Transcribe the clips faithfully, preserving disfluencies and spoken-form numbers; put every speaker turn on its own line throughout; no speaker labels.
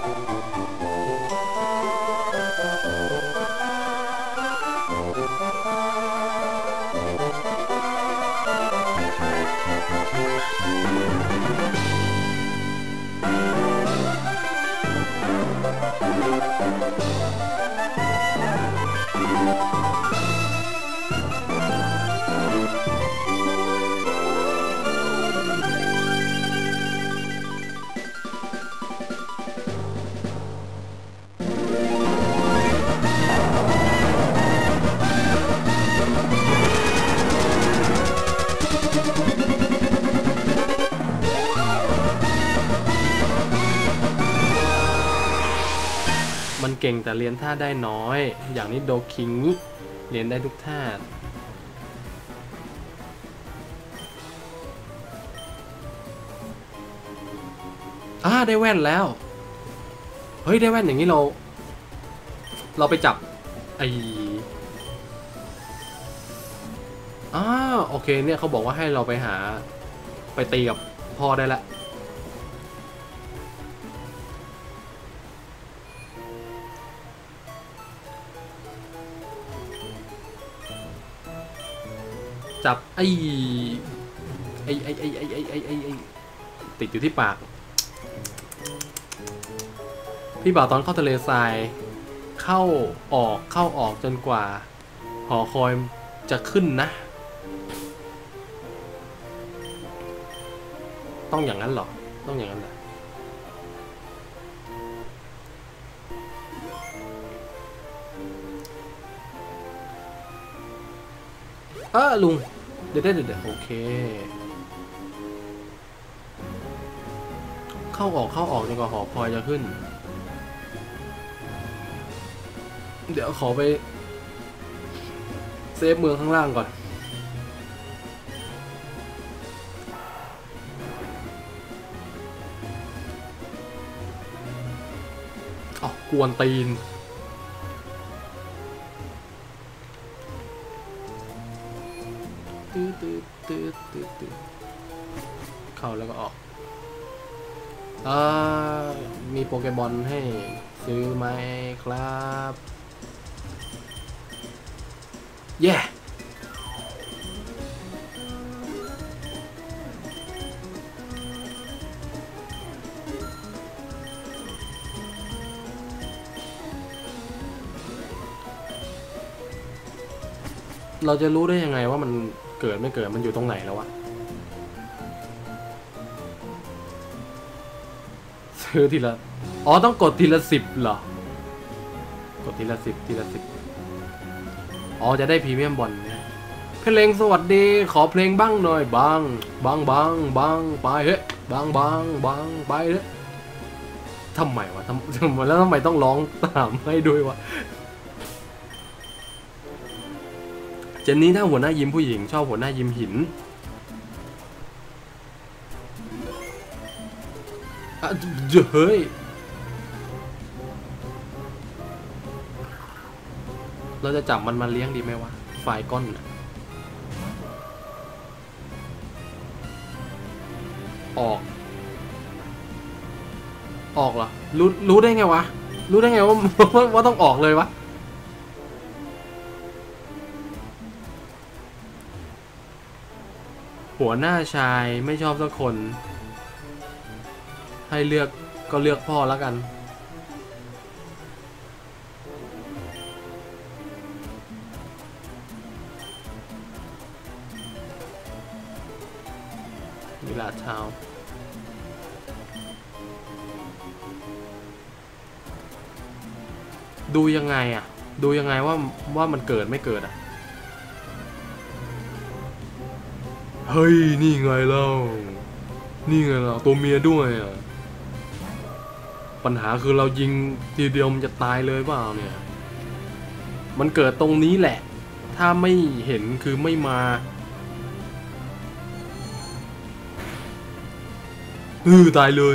มันเก่งแต่เรียนท่าได้น้อยอย่างนี้โดคิงเรียนได้ทุกท่าอ่าได้แว่นแล้วเฮ้ยได้แว่นอย่างนี้เราเราไปจับไออ่าโอเคเนี่ยเขาบอกว่าให้เราไปหาไปตีกับพ่อได้ละจับไอ้ไอ้ไอ้ไอ้ไอ้ไอ้ไอ้ไอ้ไอ้ติดอยู่ที่ปากพี่บ่าวตอนเข้าทะเลทรายเข้าออกเข้าออกจนกว่าหอคอยจะขึ้นนะต้องอย่างนั้นหรอต้องอย่างนั้นแหละเออลุงเดี๋ยวเดี๋ยวเดี๋ยวโอเคเข้าออกเข้าออกจนกว่าหอคอยจะขึ้นเดี๋ยวขอไปเซฟเมืองข้างล่างก่อนอ๋อกวนตีนตื้อตื้อตื้อตื้อตื้อเข้าแล้วก็ออกอ่ามีโปเกมอนให้ซื้อไหมครับเย้ yeah. เราจะรู้ได้ยังไงว่ามันเกิดไม่เกิดมันอยู่ตรงไหนแล้ววะซื้อทีละอ๋อต้องกดทีละสิบเหรอกดทีละสิบทีละสิบอ๋อจะได้พรีเมียมบอลเนี่ยเพลงสวัสดีขอเพลงบ้างหน่อยบ้างบ้างบ้างบ้างไปเฮ้ยบ้างบ้างบ้างไปเฮ้ยทำไมวะทำทำไมแล้วทำไมต้องร้องตามให้ด้วยวะเจนนี้ถ้าหัวหน้ายิ้มผู้หญิงชอบหัวหน้ายิ้มหินอ่ะเฮ้ยเราจะจับมันมาเลี้ยงดีไหมวะไฟก้อนออกออกเหรอรู้รู้ได้ไงวะรู้ได้ไงว่าว่าต้องออกเลยวะหัวหน้าชายไม่ชอบสักคนให้เลือกก็เลือกพ่อแล้วกันวิลาทาวน์ดูยังไงอ่ะดูยังไงว่าว่ามันเกิดไม่เกิดอ่ะเฮ้ยนี่ไงเล่านี่ไงล่ะตัวเมียด้วยอ่ะปัญหาคือเรายิงทีเดียวมันจะตายเลยเปล่าเนี่ยมันเกิดตรงนี้แหละถ้าไม่เห็นคือไม่มาเออตายเลย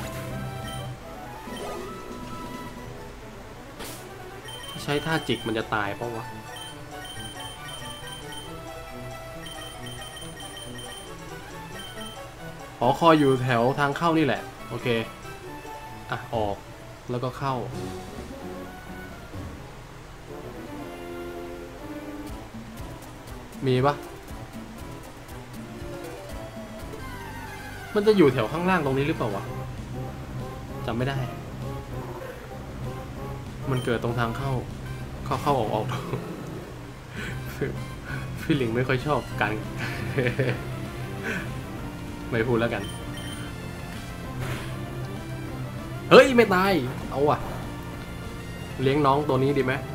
ใช้ท่าจิกมันจะตายเพราะว่าหอคอยอยู่แถวทางเข้านี่แหละโอเคอ่ะออกแล้วก็เข้ามีปะมันจะอยู่แถวข้างล่างตรงนี้หรือเปล่าวะจำไม่ได้มันเกิดตรงทางเข้าเข้าเข้าออกออกพี่หลิงไม่ค่อยชอบการไม่พูดแล้วกันเฮ้ยไม่ตายเอาว่ะเลี้ยงน้องตัวนี้ดีไหม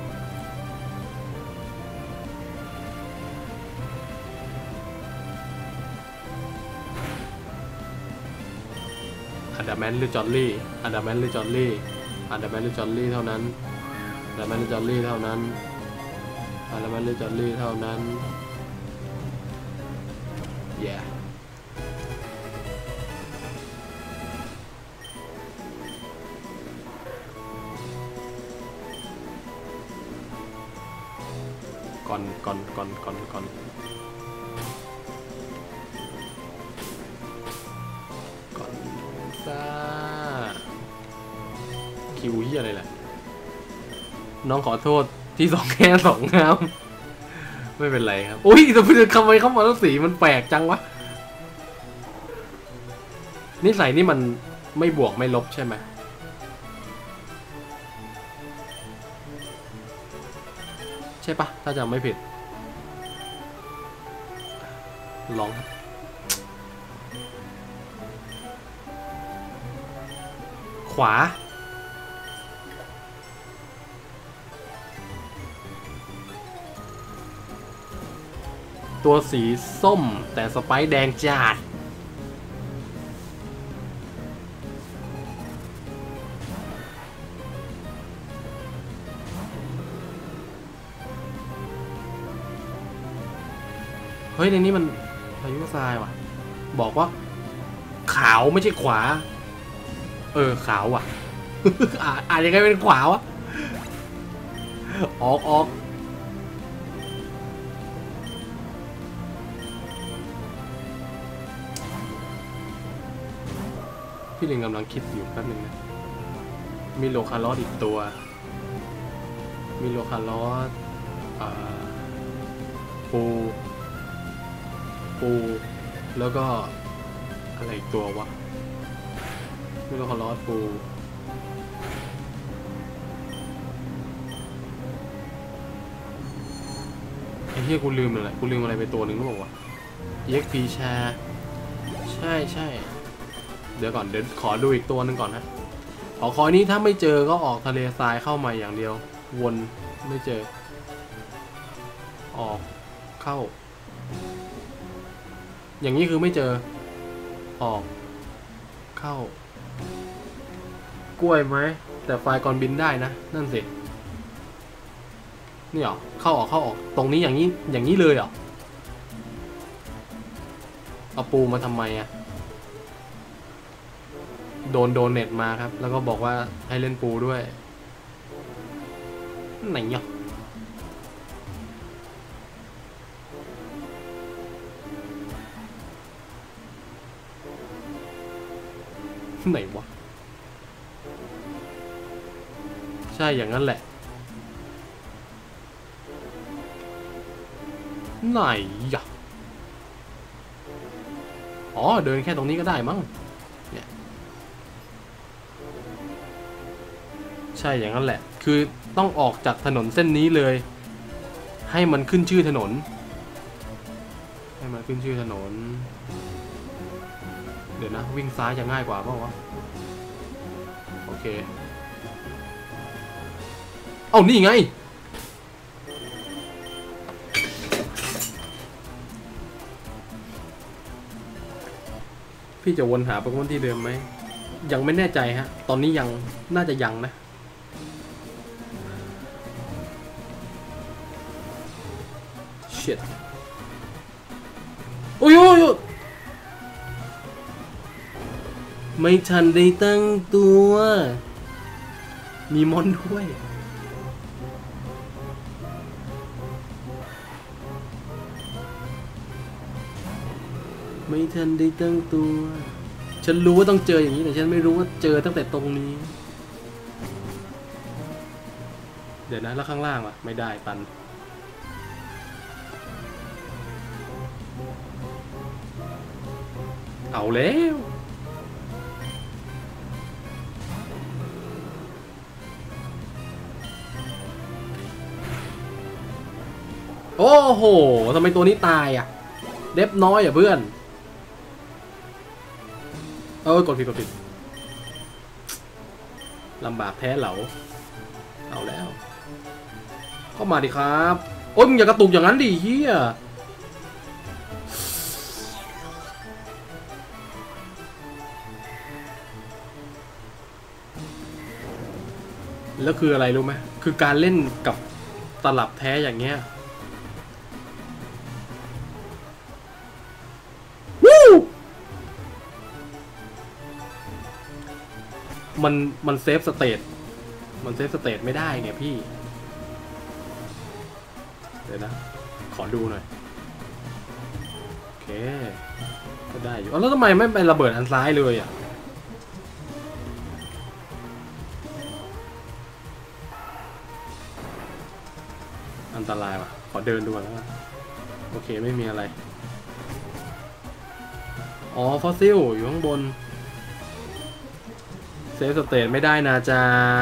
อันดาแมนหรือจอร์ลี่อันดาแมนหรือจอร์ลี่อันดาแมนหรือจอร์ลี่เท่านั้นอันดาแมนหรือจอร์ลี่เท่านั้นอันดาแมนหรือจอร์ลี่เท่านั้น yeahก่อนก่อนก่อนก่อนก่อนก่อนซ่าคิวเหี้ยอะไรแหละน้องขอโทษที่สองแง่สองงามไม่เป็นไรครับอุ้ยแต่ทำไมเข้ามาแล้วสีมันแปลกจังวะนิสัยนี่มันไม่บวกไม่ลบใช่ไหมใช่ปะถ้าจำไม่ผิดลองขวาตัวสีส้มแต่สไปซ์แดงจัดเฮ้ยในนี้มันพายุทรายว่ะบอกว่าขาวไม่ใช่ขวาเออขาวว่ะ อ่าอ่านยังไงเป็นขวาวะออกออกพี่ลิงกำลังคิดอยู่แป๊บนึงนะมีโลคาร์ลอสอีกตัวมีโลคาร์ลอสอ่าปูปูแล้วก็อะไรอีกตัววะมีโลคาร์ลอสปูไอ้เหี้ยกูลืมอะไรกูลืมอะไรไปตัวหนึ่งหรือเปล่าวะ อี เอ็กซ์ พี แชร์ใช่ใช่เดี๋ยวก่อนเดี๋ยวขอดูอีกตัวหนึ่งก่อนนะขอคอยนี้ถ้าไม่เจอก็ออกทะเลทรายเข้ามาอย่างเดียววนไม่เจอออกเข้าอย่างนี้คือไม่เจอออกเข้ากล้วยไหมแต่ไฟก่อนบินได้นะนั่นสินี่หรอเข้าออกเข้าออกตรงนี้อย่างนี้อย่างนี้เลยเหรอเอาปูมาทำไมอะโดนโดนเน็ตมาครับแล้วก็บอกว่าให้เล่นปูด้วยไหนเนาะไหนวะใช่อย่างนั้นแหละไหนยะอ๋อเดินแค่ตรงนี้ก็ได้มั้งเนี่ยใช่อย่างนั้นแหละคือต้องออกจากถนนเส้นนี้เลยให้มันขึ้นชื่อถนนให้มันขึ้นชื่อถนนเดี๋ยวนะวิ่งซ้ายจะง่ายกว่าเปล่าวะโอเคเอ้านี่ไงพี่จะวนหาโปเกมอนที่เดิมไหมยังไม่แน่ใจฮะตอนนี้ยังน่าจะยังนะเชิดโอ้ยโอ้ยไม่ทันได้ตั้งตัวมีมอนด้วยไม่ทันได้ตั้งตัวฉันรู้ว่าต้องเจออย่างนี้แต่ฉันไม่รู้ว่าเจอตั้งแต่ตรงนี้เดี๋ยวนะแล้วข้างล่างอ่ะไม่ได้ตันเอาแล้วโอ้โหทำไมตัวนี้ตายอ่ะเด็บน้อยอ่ะเพื่อนเออกดผิดกดผิดลำบากแท้เหลาเอาแล้วเข้ามาดิครับโอ้ยมึงอย่ากระตุกอย่างนั้นดิเฮียแล้วคืออะไรรู้ไหมคือการเล่นกับตลับแท้อย่างเงี้ยวู้มันมันเซฟสเตตมันเซฟสเตตไม่ได้ไงพี่เดี๋ยวนะขอดูหน่อยโอเคก็ได้อยู่แล้วทำไมไม่ไประเบิดอันซ้ายเลยอ่ะอันตรายว่ะขอเดินดูก่อนแล้วโอเคไม่มีอะไรอ๋อฟอสซิลอยู่ข้างบนเซฟสเตตไม่ได้นะจ๊ะ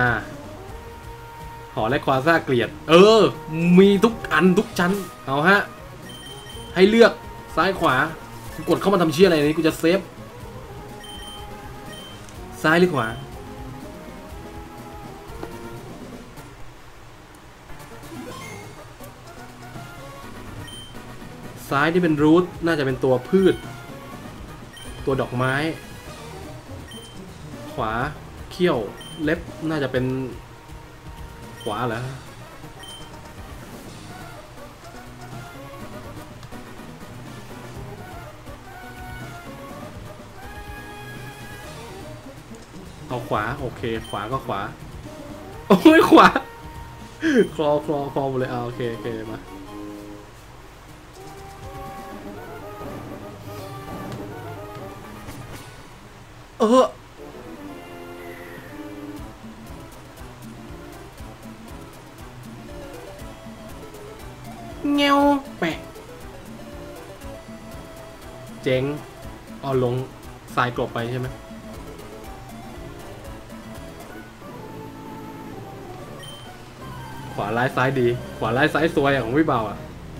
หอและควาซ่าเกลียดเออมีทุกอันทุกชั้นเอาฮะให้เลือกซ้ายขวากดเข้ามาทำเชี่ยอะไรนี้กูจะเซฟซ้ายหรือขวาซ้ายที่เป็นรูทน่าจะเป็นตัวพืชตัวดอกไม้ขวาเขี้ยวเล็บน่าจะเป็นขวาเหรอเอาขวาโอเคขวาก็ขวาโอ้ยขวาคลอคลอคลอหมดเลยเอาโอเคโอเคมาเออเงี้ยวแปะเจ๋งเอาลงสายกลบไปใช่ไหมขวาร้ายซ้ายดีขวาร้ายซ้ายสวยของพี่เบาอ่ะ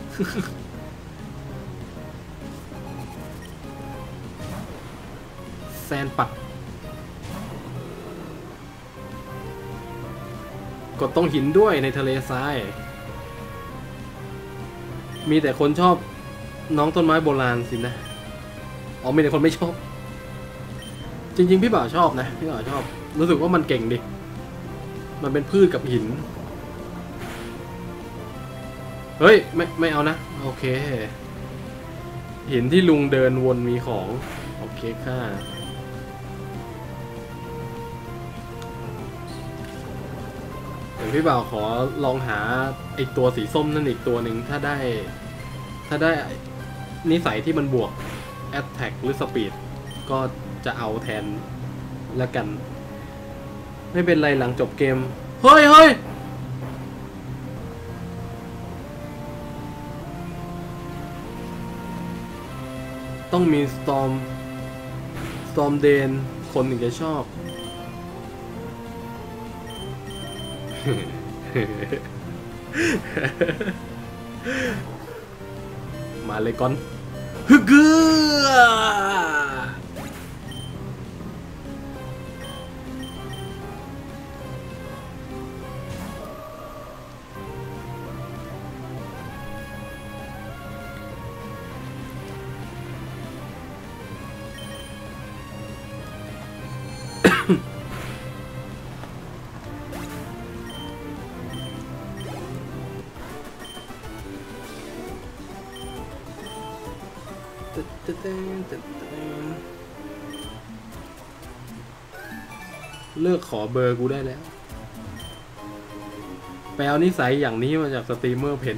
แซนปัดกดตรงหินด้วยในทะเลทรายมีแต่คนชอบน้องต้นไม้โบราณสินะอ๋อมีแต่คนไม่ชอบจริงๆพี่บ่าวชอบนะพี่บ่าวชอบรู้สึกว่ามันเก่งดิมันเป็นพืชกับหินเฮ้ยไม่ไม่เอานะโอเคหินที่ลุงเดินวนมีของโอเคค่ะเดี๋ยวพี่บ่าวขอลองหาไอตัวสีส้มนั่นอีกตัวหนึ่งถ้าได้ถ้าได้นิสัยที่มันบวก Attack หรือ Speed ก็จะเอาแทนแล้วกันไม่เป็นไรหลังจบเกมเฮ้ยเฮ้ยต้องมี Storm Storm Dane คนถึงจะชอบ มาเลยก่อนฮึกเกือเลิกขอเบอร์กูได้แล้วแปลนิสัยอย่างนี้มาจากสตรีมเมอร์เพจ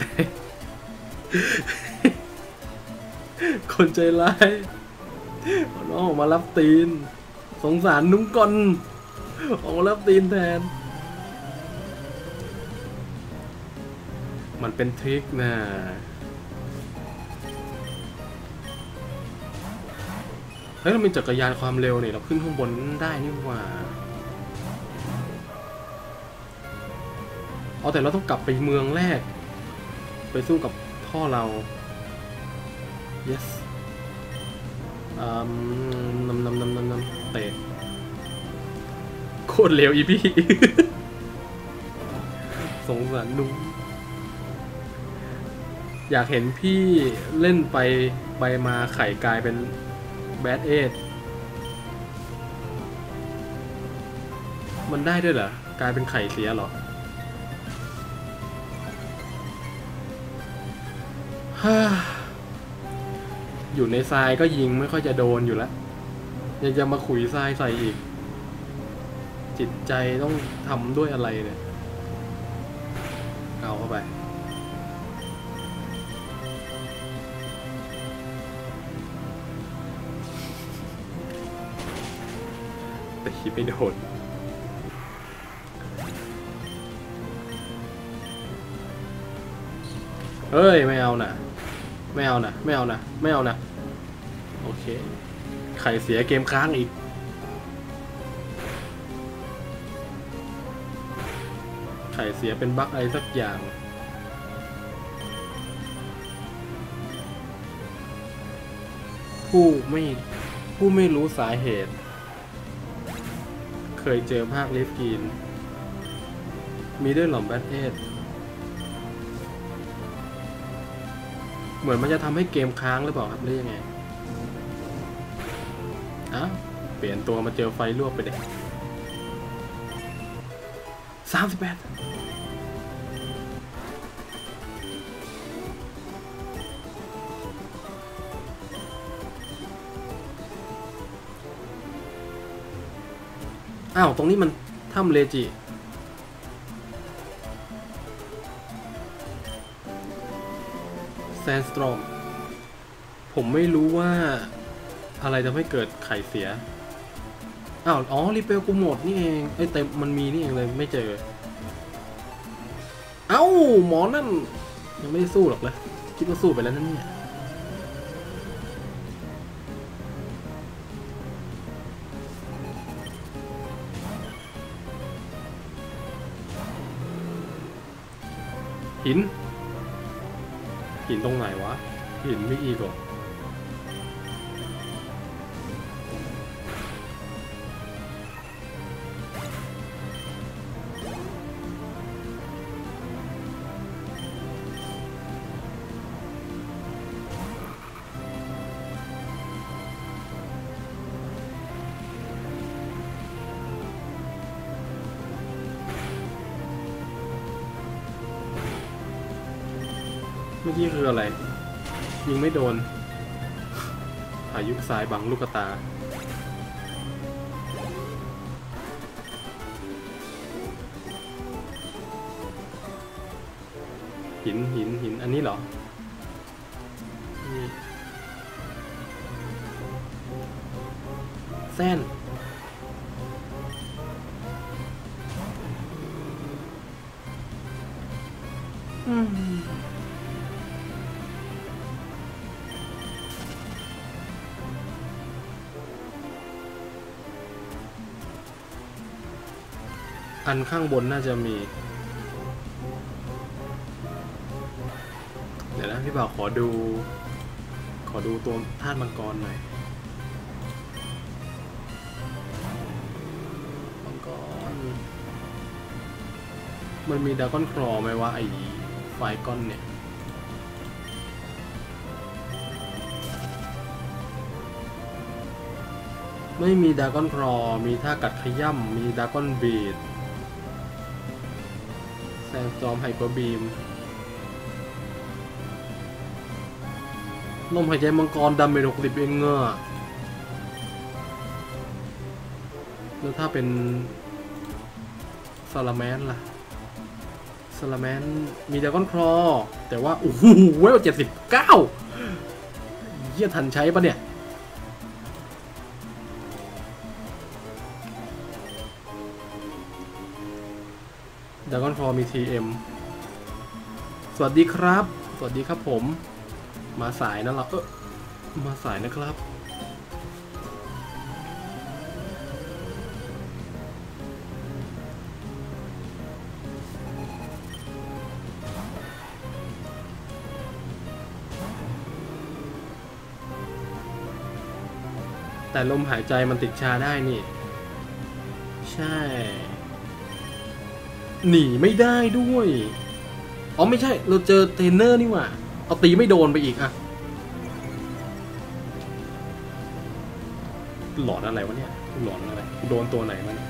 คนใจร้ายน้องออกมารับตีนสงสารนุ้งกอนออกมารับตีนแทนมันเป็นทริคนะเฮ้ยเรามีจักรยานความเร็วเนี่ยเราขึ้นข้างบนได้นี่หว่าเอาแต่เราต้องกลับไปเมืองแรกไปสู้กับพ่อเรา yes อืมนำนำนำนำนำเตะโคตรเร็วอีพี่ สงสารนุ่มอยากเห็นพี่เล่นไปไปมาไข่กลายเป็นแบดเอทมันได้ด้วยเหรอกลายเป็นไข่เสียเหรอฮ่าอยู่ในทรายก็ยิงไม่ค่อยจะโดนอยู่แล้วยังจะมาขุยทรายใส่อีกจิตใจต้องทำด้วยอะไรเนี่ยเอาเข้าไปแต่คิดไม่โดนเฮ้ยไม่เอานะไม่เอานะไม่เอานะไม่เอานะโอเคไข่เสียเกมค้างอีกไข่เสียเป็นบั๊กอะไรสักอย่างผู้ไม่ผู้ไม่รู้สาเหตุเคยเจอภาคลิฟกีนมีด้วยหล่อมแบทเอสเหมือนมันจะทำให้เกมค้างหรือเปล่าครับหรือยังไงอ้าวเปลี่ยนตัวมาเจอไฟลวกไปเด็กสามสิบแปดอ้าวตรงนี้มันถ้ำเลจิแซนสตรอมผมไม่รู้ว่าอะไรทำให้เกิดไข่เสียอ้าวอ๋อรีเปลกูหมดนี่เองไอ้เต็มมันมีนี่เองเลยไม่เจอเอ้าหมอนั่นยังไม่ได้สู้หรอกเลยคิดว่าสู้ไปแล้วนั่นเนี่ยหินหินตรงไหนวะหินไม่อีกหรอเมื่อกี้คืออะไรยิงไม่โดนพายุทรายบังลูกตาหินหินหินอันนี้เหรอแซนอืมอันข้างบนน่าจะมีเดี๋ยวนะพี่บ่าวขอดูขอดูตัวธาตุมังกรหน่อยมังกรมันมีดราก้อนคลอไหมวะไอ้ไฟก้อนเนี่ยไม่มีดราก้อนคลอมีท่ากัดขย่ำมีดราก้อนบีดแซงซอมไฮเปอร์บีมลมหายใจมังกรดาเมจหกสิบเองเงอะแล้วถ้าเป็นซาลาแมนล่ะซาลาแมนมีดราก้อนคลอแต่ว่าโอ้โหเวลเจ็ดสิบเก้าเยี่ยทันใช้ปะเนี่ยดราก้อนคลอมี ที เอ็มสวัสดีครับสวัสดีครับผมมาสายนะเราเออมาสายนะครับแต่ลมหายใจมันติดชาได้นี่ใช่หนีไม่ได้ด้วยอ๋อไม่ใช่เราเจอเทรนเนอร์นี่หว่าเอาตีไม่โดนไปอีกอะหลอนอะไรวะเนี่ยหลอนอะไรโดนตัวไหนมาเนี่ย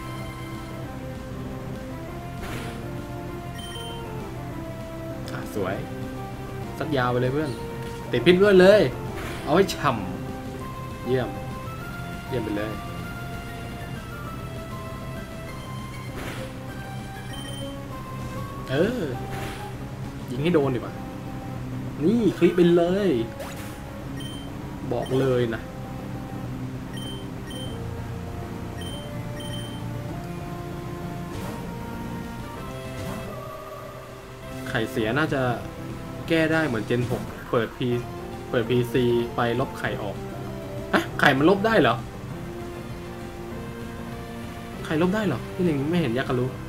อ่ะสวยสักยาวไปเลยเพื่อนติดพิษด้วยเลยเอาให้ฉ่ำเยี่ยมเยี่ยมไปเลยเออยิงให้โดนดีกว่านี่คลิปไปเลยบอกเลยนะไข่เสียน่าจะแก้ได้เหมือนเจนหกเปิดพีเปิด พี ซี ไปลบไข่ออกอะไข่มันลบได้เหรอไข่ลบได้เหรอพี่ลิงไม่เห็นยักษ์รู้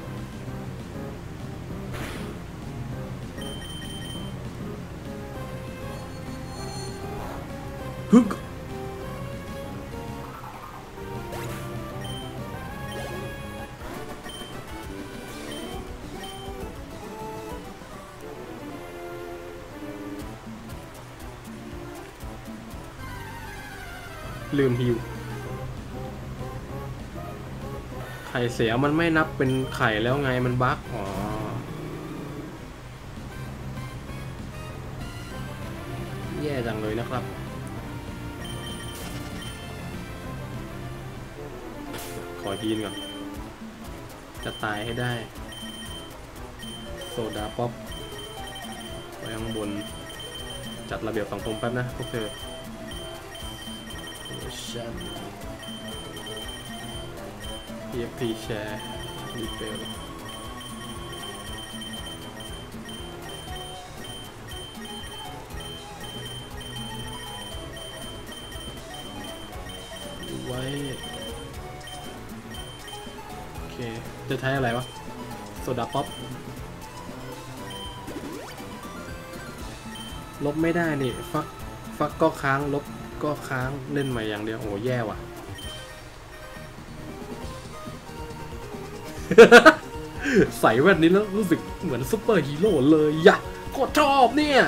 ฮึกลืมฮิวไข่เสียมันไม่นับเป็นไข่แล้วไงมันบั๊กอ๋อแย่จังเลยนะครับขอยีนก่อนจะตายให้ได้โซดาป๊อปไว้ข้างบนจัดระเบียบสังคมแป๊บนะพวกเธอชัน พี เอฟ พี แชร์ดีเทลไว้โอเคจะใช้อะไรวะโซดาป๊อปลบไม่ได้นี่ฟักฟักก็ค้างลบก็ค้างเล่นใหม่อย่างเดียวโอ้แย่ว่ะ ใส่แว่นนี้แล้วรู้สึกเหมือนซุปเปอร์ฮีโร่เลยยะโคตรชอบเนี่ย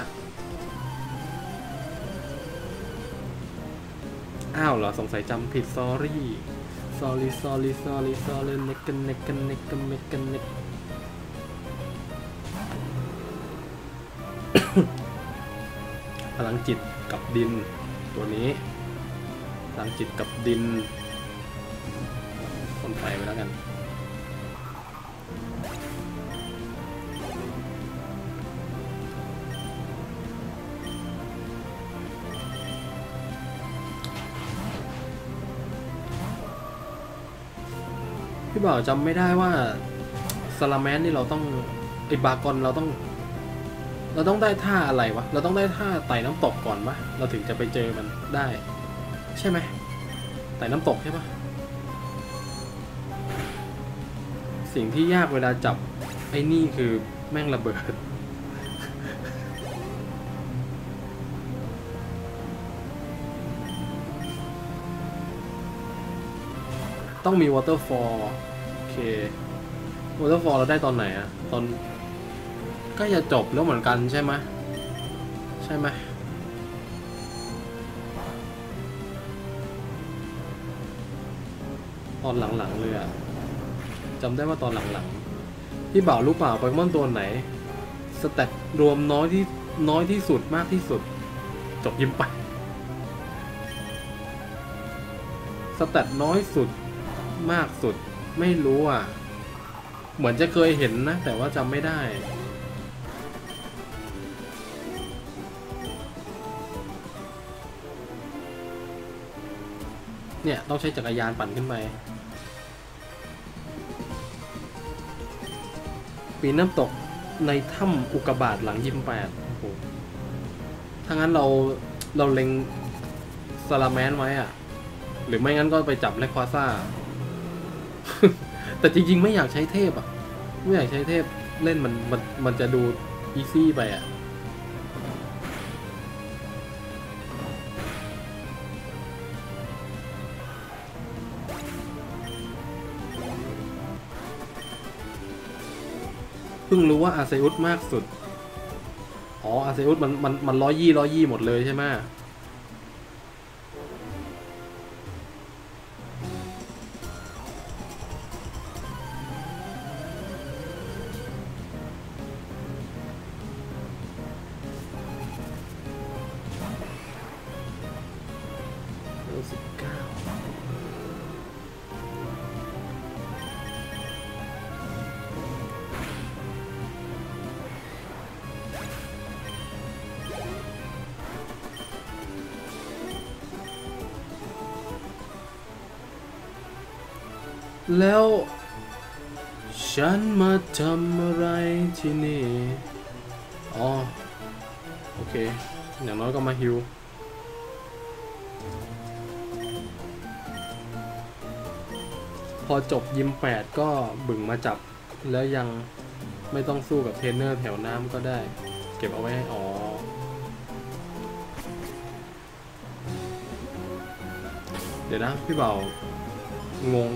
อ้าวเหรอสงสัยจำผิด sorry sorry sorry sorry sorry เนกันเนกันเนกันเนกันเนกพลังจิตกับดินตัวนี้พลังจิตกับดินคนไฟไปแล้วกันพี่บ่าวจำไม่ได้ว่าสลาแมนนี่เราต้องไอ้บากอนเราต้องเราต้องได้ท่าอะไรวะเราต้องได้ท่าไต่น้ำตกก่อนปะเราถึงจะไปเจอมันได้ใช่ไหมไต่น้ำตกใช่ปะสิ่งที่ยากเวลาจับไอ้นี่คือแม่งระเบิดต้องมี waterfall โอเค waterfall เราได้ตอนไหนอะตอนก็จะจบแล้วเหมือนกันใช่ไหมใช่ไหมตอนหลังๆเลยอะจำได้ว่าตอนหลังๆพี่บ่าวรู้เปล่าโปเกมอนตัวไหนสแตทรวมน้อยที่น้อยที่สุดมากที่สุดจบยิ้มไปสแตทน้อยสุดมากสุดไม่รู้อ่ะเหมือนจะเคยเห็นนะแต่ว่าจำไม่ได้เนี่ยต้องใช้จักรยานปั่นขึ้นไปปีนน้ำตกในถ้ำอุกกาบาตหลังยิมแปดโอ้โหถ้างั้นเราเราเล็งซาลาแมนไว้อะหรือไม่งั้นก็ไปจับเลควาซ่า แต่จริงๆไม่อยากใช้เทพอะไม่อยากใช้เทพเล่นมันมันมันจะดูอีซี่ไปอะเพิ่งรู้ว่าอาเซอุสมากสุดอ๋ออาเซอุสมันมันมันร้อยยี่ร้อยยี่หมดเลยใช่ไหมสิบเก้าแล้วฉันมาทำอะไรที่นี่อ๋อโอเคอย่างน้อยก็มาฮิวพอจบยิมแปดก็บึ่งมาจับแล้วยังไม่ต้องสู้กับเทรนเนอร์แถวน้ำก็ได้เก็บเอาไว้ให้อ๋อเดี๋ยวนะพี่เบางง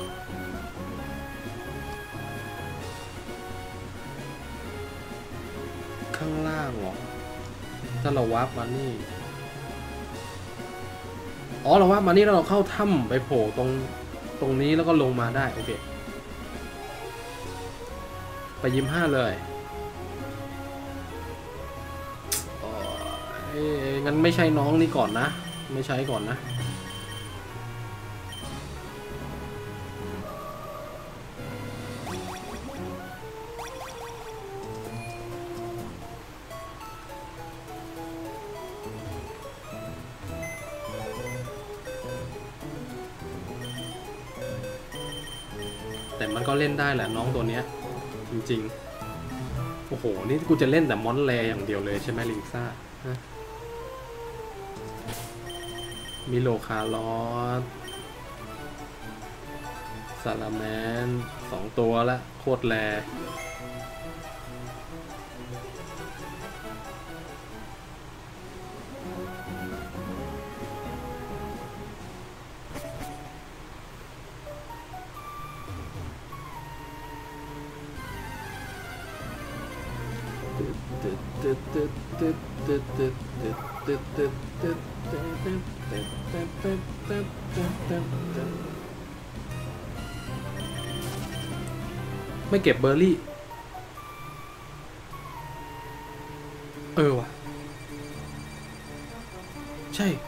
ข้างล่างเหรอถ้าเราวาร์ปมานี่อ๋อเราวาร์ปมานี่แล้วเราเข้าถ้ำไปโผล่ตรงตรงนี้แล้วก็ลงมาได้โอเคไปยิมห้าเลยเอ้ยงั้นไม่ใช่น้องนี่ก่อนนะไม่ใช้ก่อนนะแต่มันก็เล่นได้แหละน้องตัวเนี้ยจริงๆโอ้โหนี่กูจะเล่นแต่มอนแรอย่างเดียวเลยใช่ไหมลิงซ่ามิโลคาร์ลอสซาลาแมนสองตัวละโคตรแรไม่เก็บเบอร์รี่เออว่ะใช่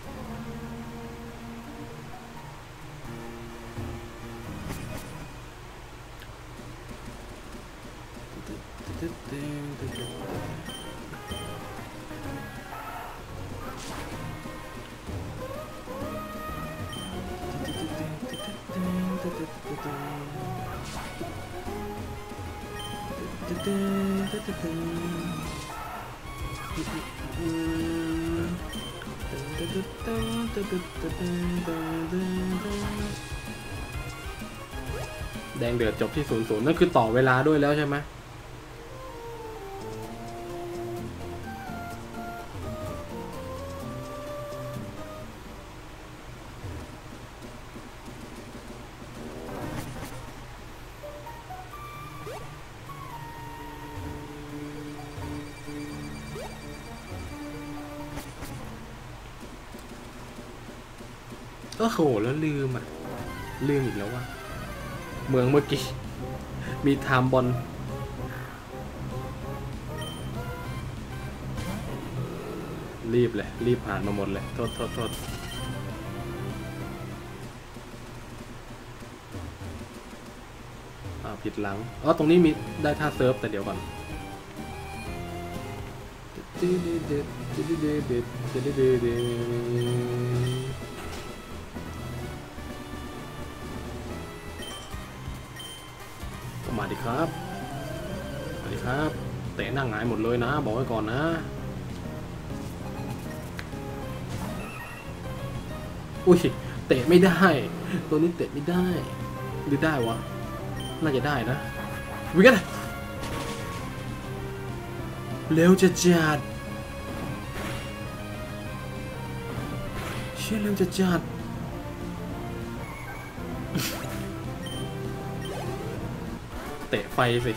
แดงเดือดจบที่ศูนย์ศูนย์นั่นคือต่อเวลาด้วยแล้วใช่ไหมก็โหแล้วลืมอ่ะลืมอีกแล้วว่าเมืองเมื่อกี้มีไทม์บอลรีบเลยรีบผ่านมาหมดเลยโทษโทษโทษอ่าผิดหลังอ๋อตรงนี้มีได้ท่าเซิร์ฟแต่เดี๋ยวก่อนมาดิครับวัสดีครับเตะหน้าหงายหมดเลยนะบอกไว้ก่อนนะอุ้ยเตะไม่ได้ตัวนี้เตะไม่ได้หรือได้วะน่าจะได้นะวิ่งกันเร็วจะจัดเชี่ยเร็วจะจัดเตะไฟสิ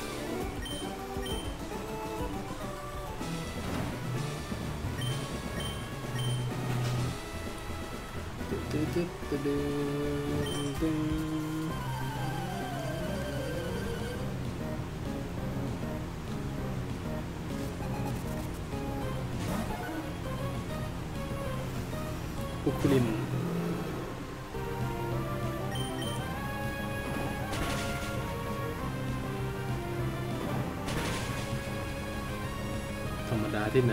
อุคุลินธรรมดาที่ไหน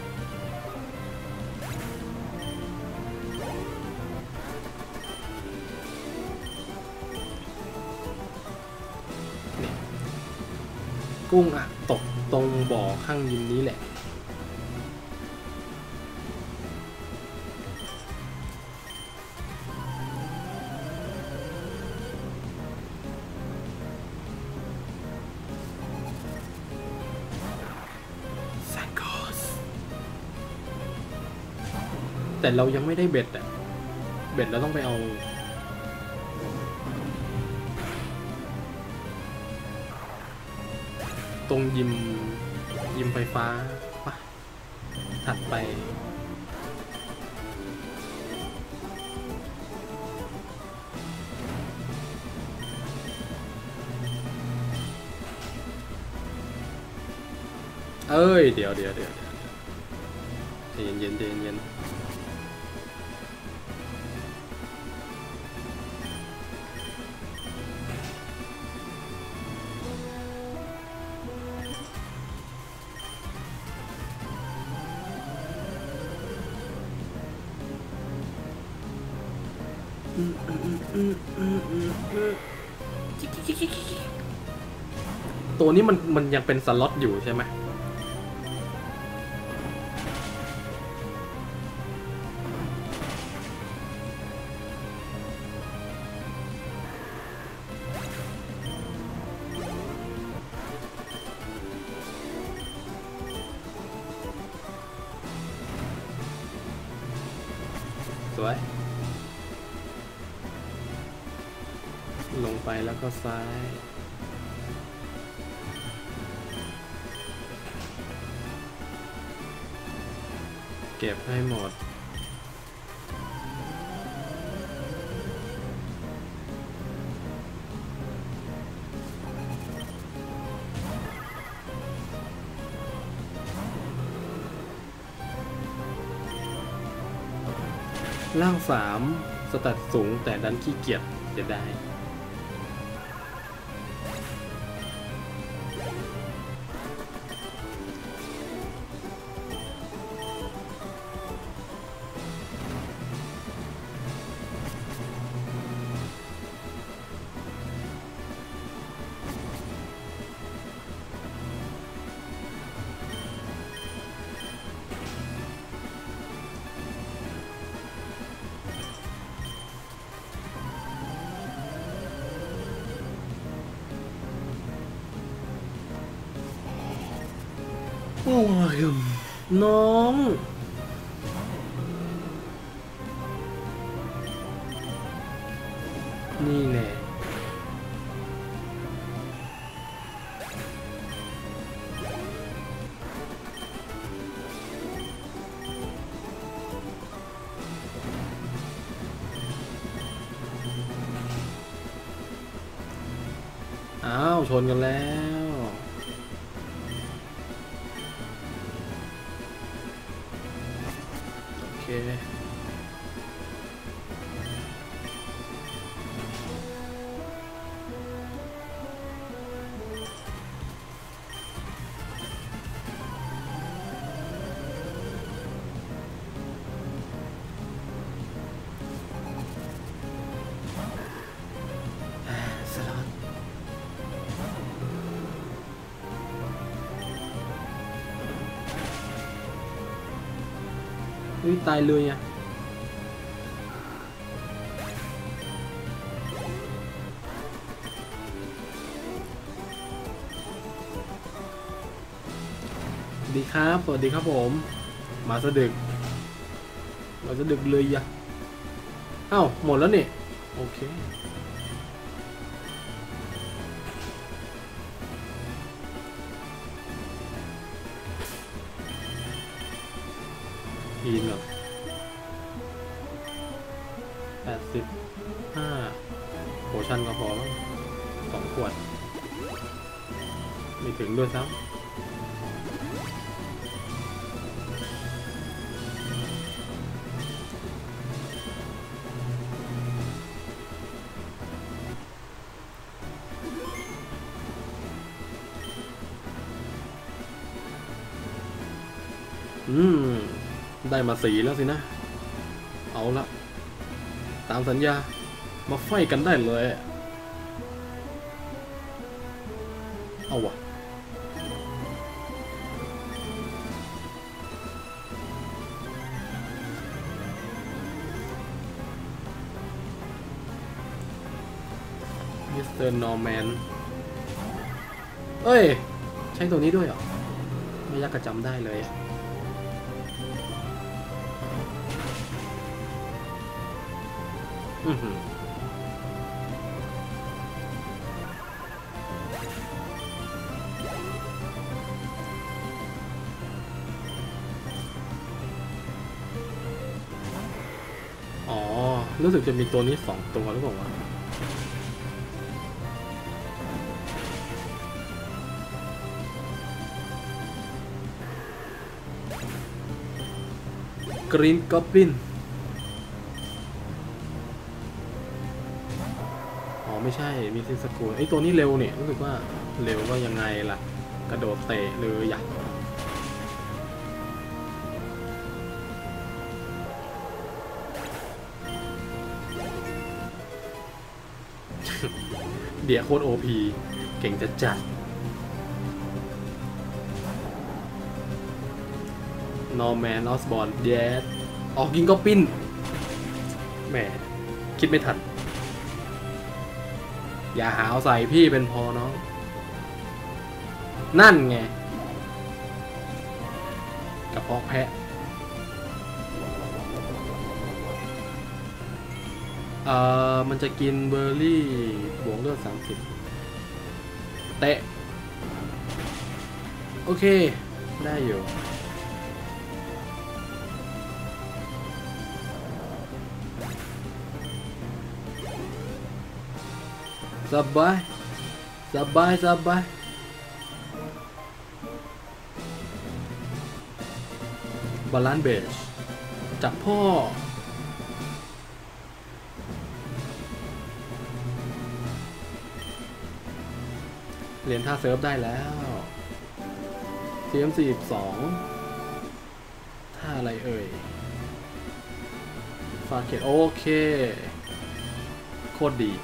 นี่กุ้งอ่ะตกตรงบ่อข้างยิมนี้แหละแต่เรายังไม่ได้เบ็ดอ่ะเบ็ดเราต้องไปเอาตรงยิมยิมไฟฟ้าปะถัดไปเอ้ยเดี๋ยวเดี๋ยวเดี๋ยวใจเย็นเย็นใจเย็นตัวนี้มันมันยังเป็นสล็อตอยู่ใช่ไหมสวยลงไปแล้วก็ซ้ายเก็บให้หมดล่างสามสแตทสูงแต่ดันขี้เกียจจะได้โอ้ยน้องนี่แหละอ้าวชนกันแล้วโอเคสล็อตฮ้ยตายเลยอ่ะสวัสดีครับสวัสดีครับผมมาสะดึกมาสะดึกเลยอ่ะเอ้าหมดแล้วนี่โอเคอีนเหรอแปดสิบห้าโพชั่นก็พอแล้วสองขวดไม่ถึงด้วยซ้ำอืมได้มาสีแล้วสินะเอาละตามสัญญามาไฟกันได้เลยเอาวะมิสเตอร์นอร์แมนเอ้ยใช้ตัวนี้ด้วยเหรอไม่ยากกระจำได้เลยอือหืออ๋อรู้สึกจะมีตัวนี้สองตัวหรือเปล่าวะกรีนกอบลินไม่ใช่มีซิสกูไอตัวนี้เร็วเนี่ยรู้สึกว่าเร็วก็ยังไงล่ะกระโดดเตะเลยอยากเดี๋ยวโคตรโอพีเก่งจะจัดนอร์แมนออสบอร์นเยสออกยิงก็ปิ้นแหมคิดไม่ทันอย่าหาเอาใส่พี่เป็นพอน้องนั่นไงกระเพาะแพะเอ่อมันจะกินเบอร์รี่บวกเลือดสามสิบเตะโอเคได้อยู่สบายสบายสบายบาลานซ์เบสจากพ่อเรียนท่าเซิร์ฟได้แล้ว ซี เอ็ม สี่สิบสองท่าอะไรเอ่ยฟาเกตโอเคโคตรดี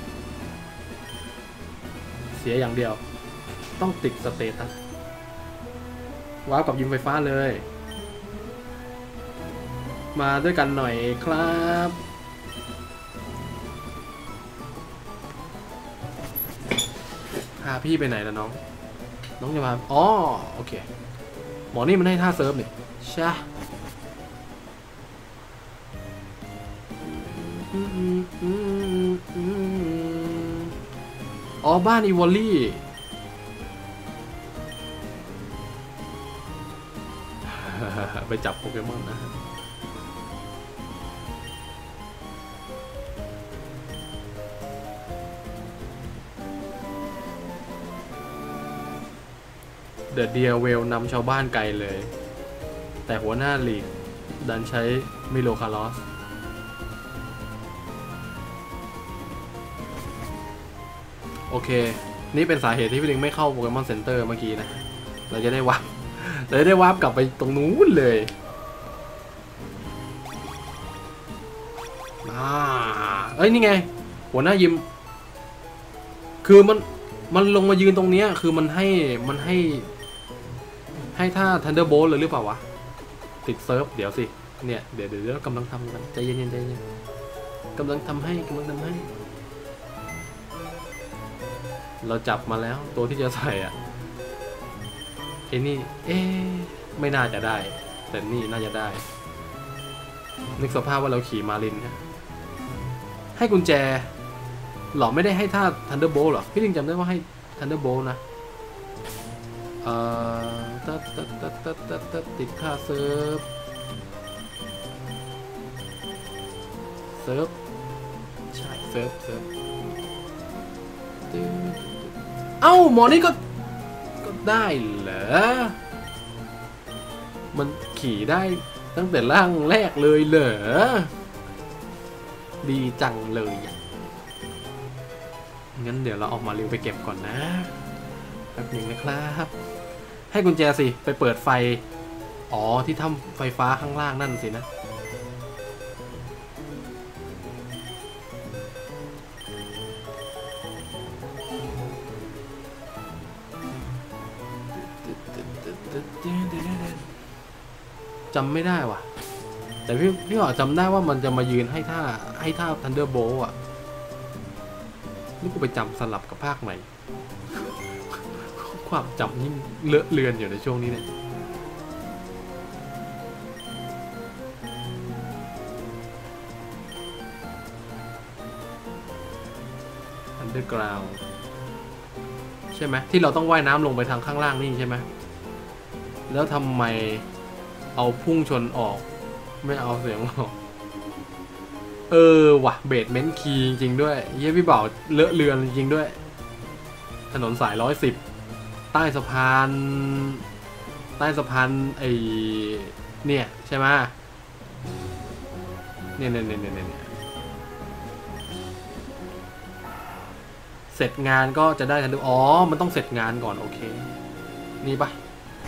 เสียอย่างเดียวต้องติดสเตตัสว้าวกับยิงไฟฟ้าเลยมาด้วยกันหน่อยครับพาพี่ไปไหนล่ะน้องน้องจะมาอ๋อโอเคหมอนี่มันให้ท่าเซิร์ฟนี่ใช่อ๋อบ้านอีวอลลี่ไปจับโปเกมอนนะเดอะเดียเวลนำชาวบ้านไกลเลยแต่หัวหน้าลีกดันใช้มิโลคาร์ลอสโอเคนี่เป็นสาเหตุที่พี่ลิงไม่เข้าโปเกมอนเซ็นเตอร์เมื่อกี้นะเราจะได้วาร์ปเราจะได้วาร์ปกลับไปตรงนู้นเลยอ่าเอ้ยนี่ไงหัวหน้ายิมคือมันมันลงมายืนตรงนี้คือมันให้มันให้ให้ท่า Thunderbolt เลยหรือเปล่าวะติดเซิร์ฟเดี๋ยวสิเนี่ยเดี๋ยวเดี๋ยวกำลังทำกันใจเย็นๆใจเย็นกำลังทำให้กำลังทำให้เราจับมาแล้วตัวที่จะใส่อ่ะไอ้นี่เอ๊ไม่น่าจะได้แต่นี่น่าจะได้นึกสภาพว่าเราขี่มารินนะให้กุญแจหรอไม่ได้ให้ท่า Thunderbolt หรอพี่ลิงจำได้ว่าให้ Thunderbolt นะเอ่อตัดตัดตัดตัดตัดตัดติดค่าเซิร์ฟเซิร์ฟใช่เซิร์ฟเซิร์ฟเอ้าหมอนี่ก็ก็ได้เหรอมันขี่ได้ตั้งแต่ร่างแรกเลยเหรอดีจังเลยงั้นเดี๋ยวเราออกมาเร็วไปเก็บก่อนนะแป๊บนึงนะครับให้กุญแจสิไปเปิดไฟอ๋อที่ทำไฟฟ้าข้างล่างนั่นสินะจำไม่ได้ว่ะแต่พี่พี่บอกจำได้ว่ามันจะมายืนให้ท่าให้ท่า Thunderbolt อ่ะนี่กูไปจำสลับกับภาคใหม่ความจำนี่เลอะเลือนอยู่ในช่วงนี้เนี่ยอันเดอร์กราวด์ใช่ไหมที่เราต้องว่ายน้ำลงไปทางข้างล่างนี่ใช่ไหมแล้วทำไมเอาพุ่งชนออกไม่เอาเสียงออกเออว่ะเบสเมนต์คีย์จริงๆด้วยเย้พี่บ่าวเลอะเลือนจริงๆด้วยถนนสายร้อยสิบใต้สะพานใต้สะพานไอเนี่ยใช่ไหมเนี่ยเนี่ยเนี่ยเนี่ยเสร็จงานก็จะได้ทันทีอ๋อมันต้องเสร็จงานก่อนโอเคนี่ปะ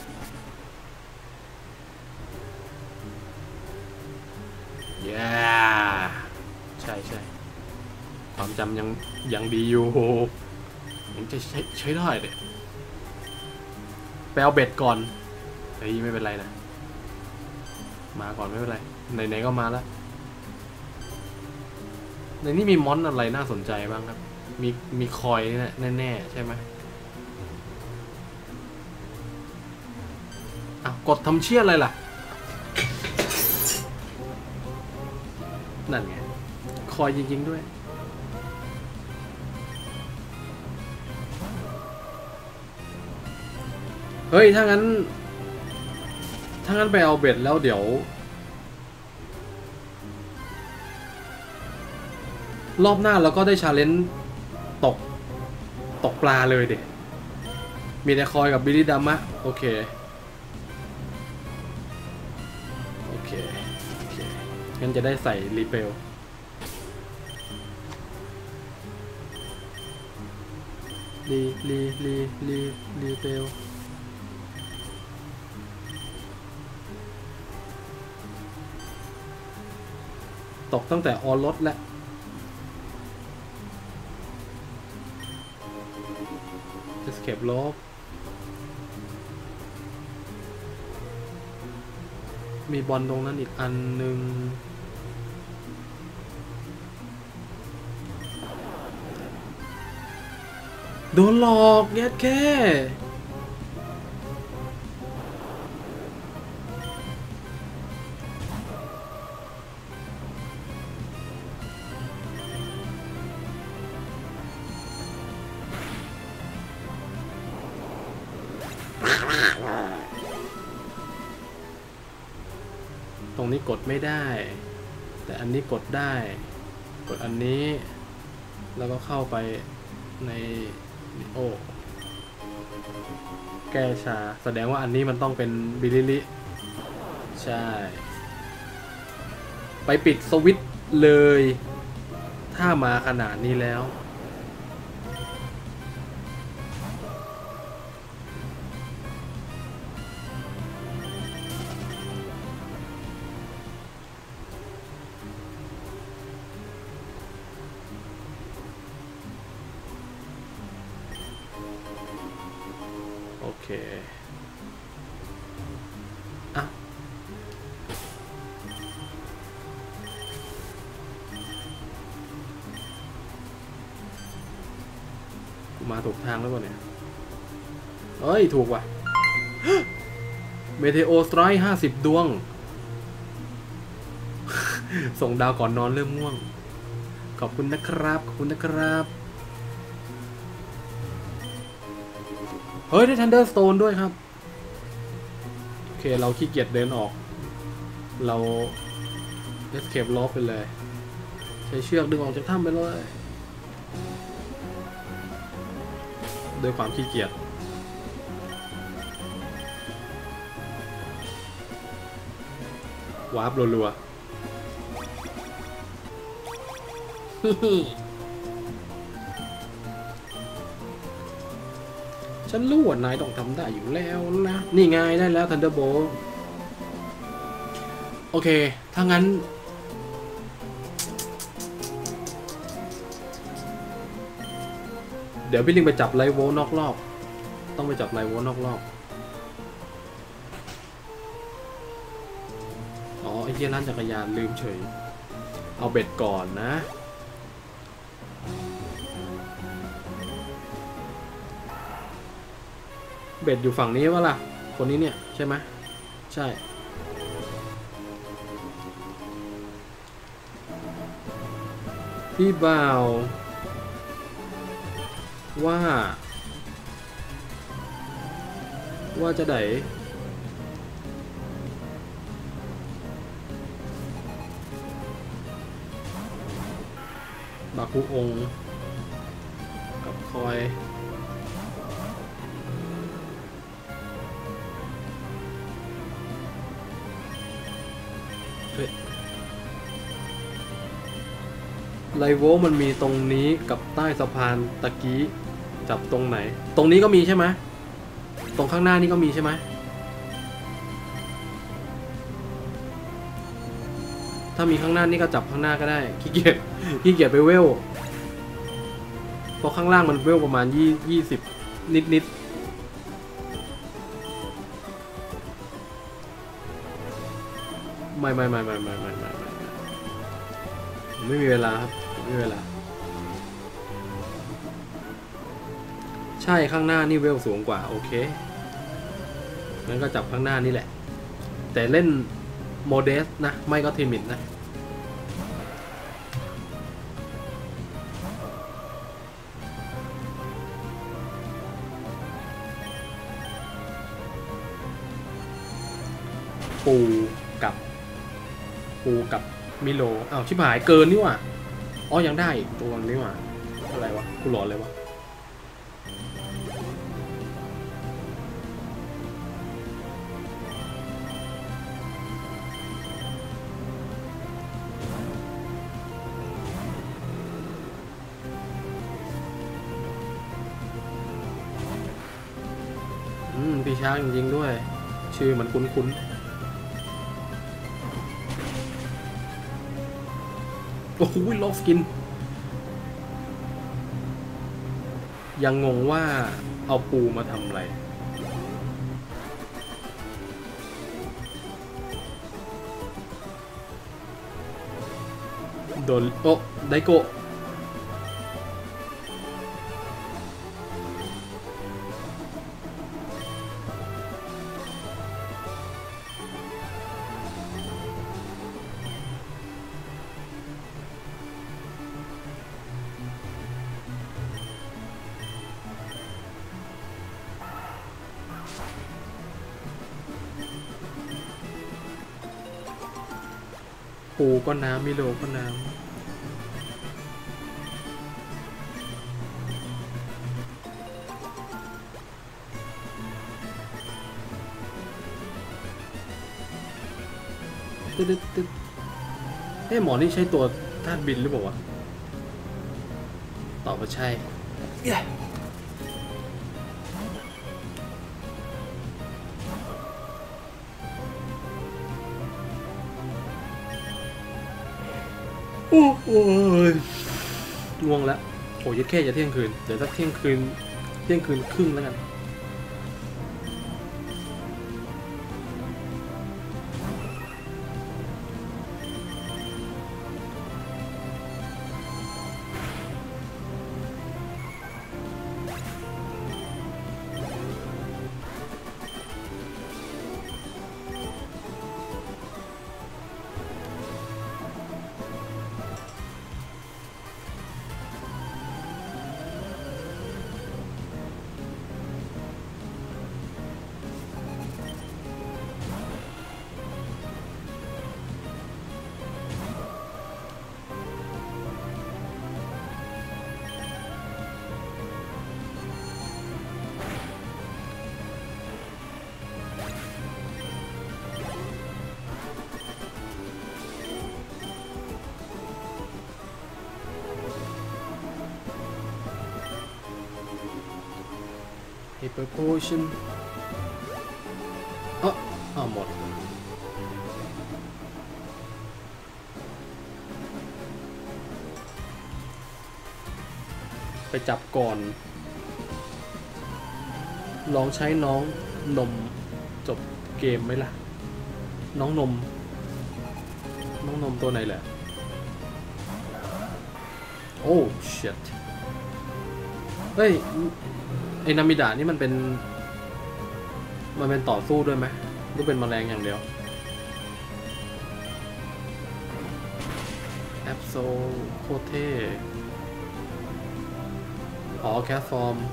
เย้ใช่ใช่ความจำยังยังดีอยู่ยังจะใช้ใช้ได้เลยไปเอาเบ็ดก่อนเฮ้ยไม่เป็นไรนะมาก่อนไม่เป็นไรไหนๆก็มาแล้วในนี้มีมอนอะไรน่าสนใจบ้างครับมีมีคอยแน่แน่ใช่ไหมอ่ะกดทำเชี่ยอะไรล่ะนั่นไงคอยจริงๆด้วยเฮ้ยถ้างั้นถ้างั้นไปเอาเบ็ดแล้วเดี๋ยวรอบหน้าเราก็ได้ชาเลนจ์ตกตกปลาเลยเด็มีแต่คอยกับบิลลี่ดัมมะโอเคโอเคโอเคงั้นจะได้ใส่รีเปลรีรีรีรีรีเปลตกตั้งแต่ออรถและEscape Log มีบอลตรงนั้นอีกอันหนึ่งโดนหลอกแย่แค่ตรงนี้กดไม่ได้แต่อันนี้กดได้กดอันนี้แล้วก็เข้าไปในโอ้แก้ชาแสดงว่าอันนี้มันต้องเป็นบิลิลิใช่ไปปิดสวิตช์เลยถ้ามาขนาดนี้แล้วโอเคอ่ะมาถูกทางแล้วป่ะเนี่ยเอ้ยถูกว่ะเมเทโอสไตร์ห้าสิบดวงส่งดาวก่อนนอนเริ่มง่วงขอบคุณนะครับขอบคุณนะครับเฮ้ยได้ทันเดอร์สโตนด้วยครับโอเคเราขี้เกียจเดินออกเรา escape lock ไปเลยใช้เชือกดึงออกจากถ้ำไปเลยด้วยความขี้เกียจวาร์ปรัวๆฉันรู้ว่านายต้องทำได้อยู่แล้วนะนี่ไงได้แล้ว Thunderbolt โอเคถ้างั้นเดี๋ยวพี่ลิงไปจับไลโวนอกรอบต้องไปจับไลโวนอกรอบอ๋อไอ้เหี้ยร้านจักรยานลืมเฉยเอาเบ็ดก่อนนะเบ็ดอยู่ฝั่งนี้วะล่ะคนนี้เนี่ยใช่ไหมใช่พี่บ่าวว่าว่าจะได้บาคุองกับคอยไลโวมันมีตรงนี้กับใต้สะพานตะกี้จับตรงไหนตรงนี้ก็มีใช่ไหมตรงข้างหน้านี่ก็มีใช่ไหมถ้ามีข้างหน้านี่ก็จับข้างหน้าก็ได้ขี้เกียจขี้เกียจไปเวลเพราะข้างล่างมันเวลประมาณยี่ยี่สิบนิดนิดไม่ไม่ไม่ไม่ไม่ไม่ไม่ไม่มีเวลาครับไม่มีเวลาใช่ข้างหน้านี่เวลสูงกว่าโอเคงั้นก็จับข้างหน้านี่แหละแต่เล่นโมเดสนะไม่ก็เทมิดนะปูกับปูกับมิโลอ้าวชิบหายเกินนี่ว่ะอ๋อยังได้ตัวนี้ว่ะอะไรวะกูหลอนเลยวะอืมพี่ช้างจริงๆด้วยชื่อมันคุ้นๆโอ้โหล็อกสกินยังงงว่าเอาปูมาทำอะไรโดนโอ้ไดโกะปูก็น้ำมิโลก็น้ำตึ๊ดตึ๊ดเฮ้ยหมอนี่ใช้ตัวธาตุบินหรือเปล่าวะตอบว่าใช่ yeah. โอ้โหง่วงแล้วโอ้ยแค่จะเที่ยงคืนเดี๋ยวสักเที่ยงคืนเที่ยงคืนครึ่งแล้วกัน Hyper Potion เอ้ออ้าวหมดไปจับก่อนลองใช้น้องนมจบเกมไหมล่ะน้องนมน้องนมตัวไหนแหละโอ้ shit เฮ้ยไอ้นามิดะนี่มันเป็นมันเป็นต่อสู้ด้วยไหมหรือเป็นแมลงอย่างเดียวแอปโซโคเทอ๋อแคสฟอร์ม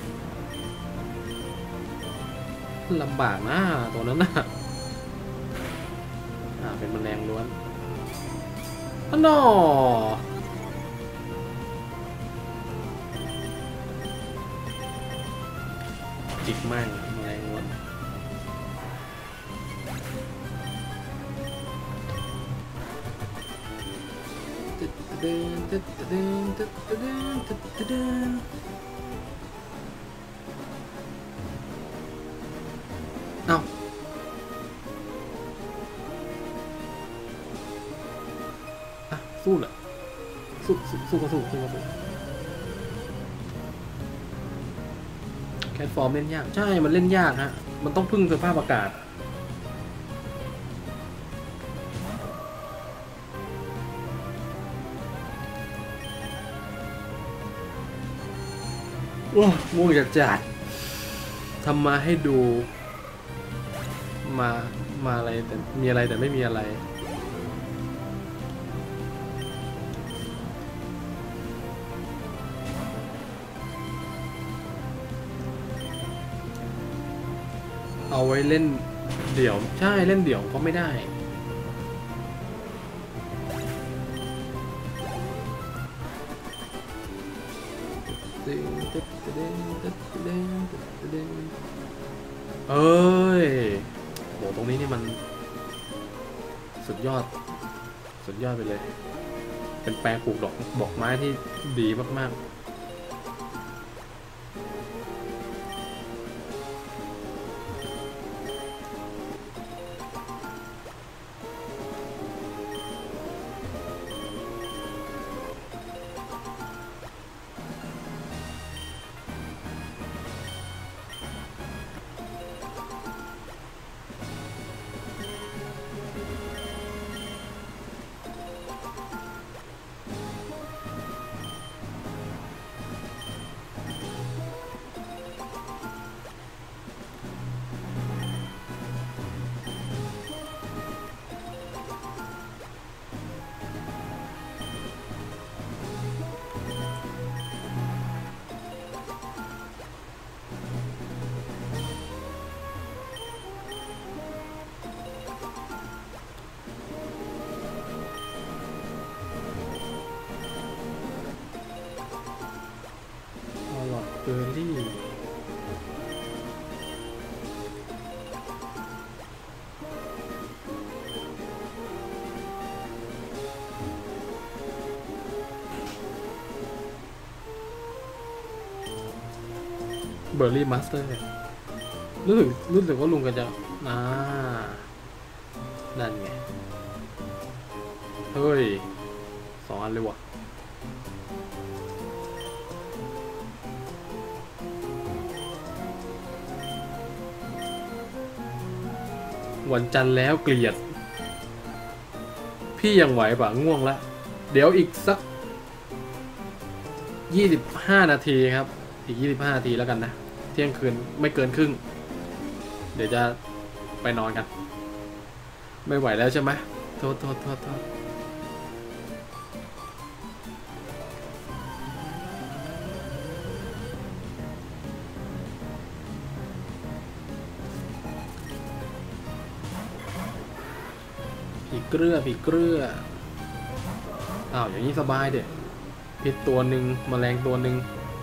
ลำบากนะตัวนั้นนะอ่าเป็นแมลงล้วนอ๋อนอจิกแม่งแมลงล้วนเดินเดินเดินเดินเดินเดินเอาอ่ะสู้เหรอสู้สู้สู้ก็สู้สู้ก็สู้แคทฟอร์มเล่นยากใช่มันเล่นยากฮะมันต้องพึ่งสภาพอากาศว้าวง่วงจัดจัดทำมาให้ดูมามาอะไรแต่มีอะไรแต่ไม่มีอะไรเอาไว้เล่นเดี่ยวใช่เล่นเดี่ยวก็ไม่ได้เอ้ยโหตรงนี้นี่มันสุดยอดสุดยอดไปเลยเป็นแปลงปลูกดอกดอกไม้ที่ดีมากๆเบอร์รี่เบอร์รี่มาสเตอร์รู้สึกรู้สึกว่าลุงกันจะอ่านั่นไงเฮ้ยสองอันเลยวะวันจันทร์แล้วเกลียดพี่ยังไหวปะง่วงละเดี๋ยวอีกสักยี่สิบห้านาทีครับอีกยี่สิบห้านาทีแล้วกันนะเที่ยงคืนไม่เกินครึ่งเดี๋ยวจะไปนอนกันไม่ไหวแล้วใช่ไหมโทษโทษโทษโทษผีเกลือผีเกลืออ้าวอย่างนี้สบายเด็ดพิษตัวหนึ่งแมลงตัวหนึ่ง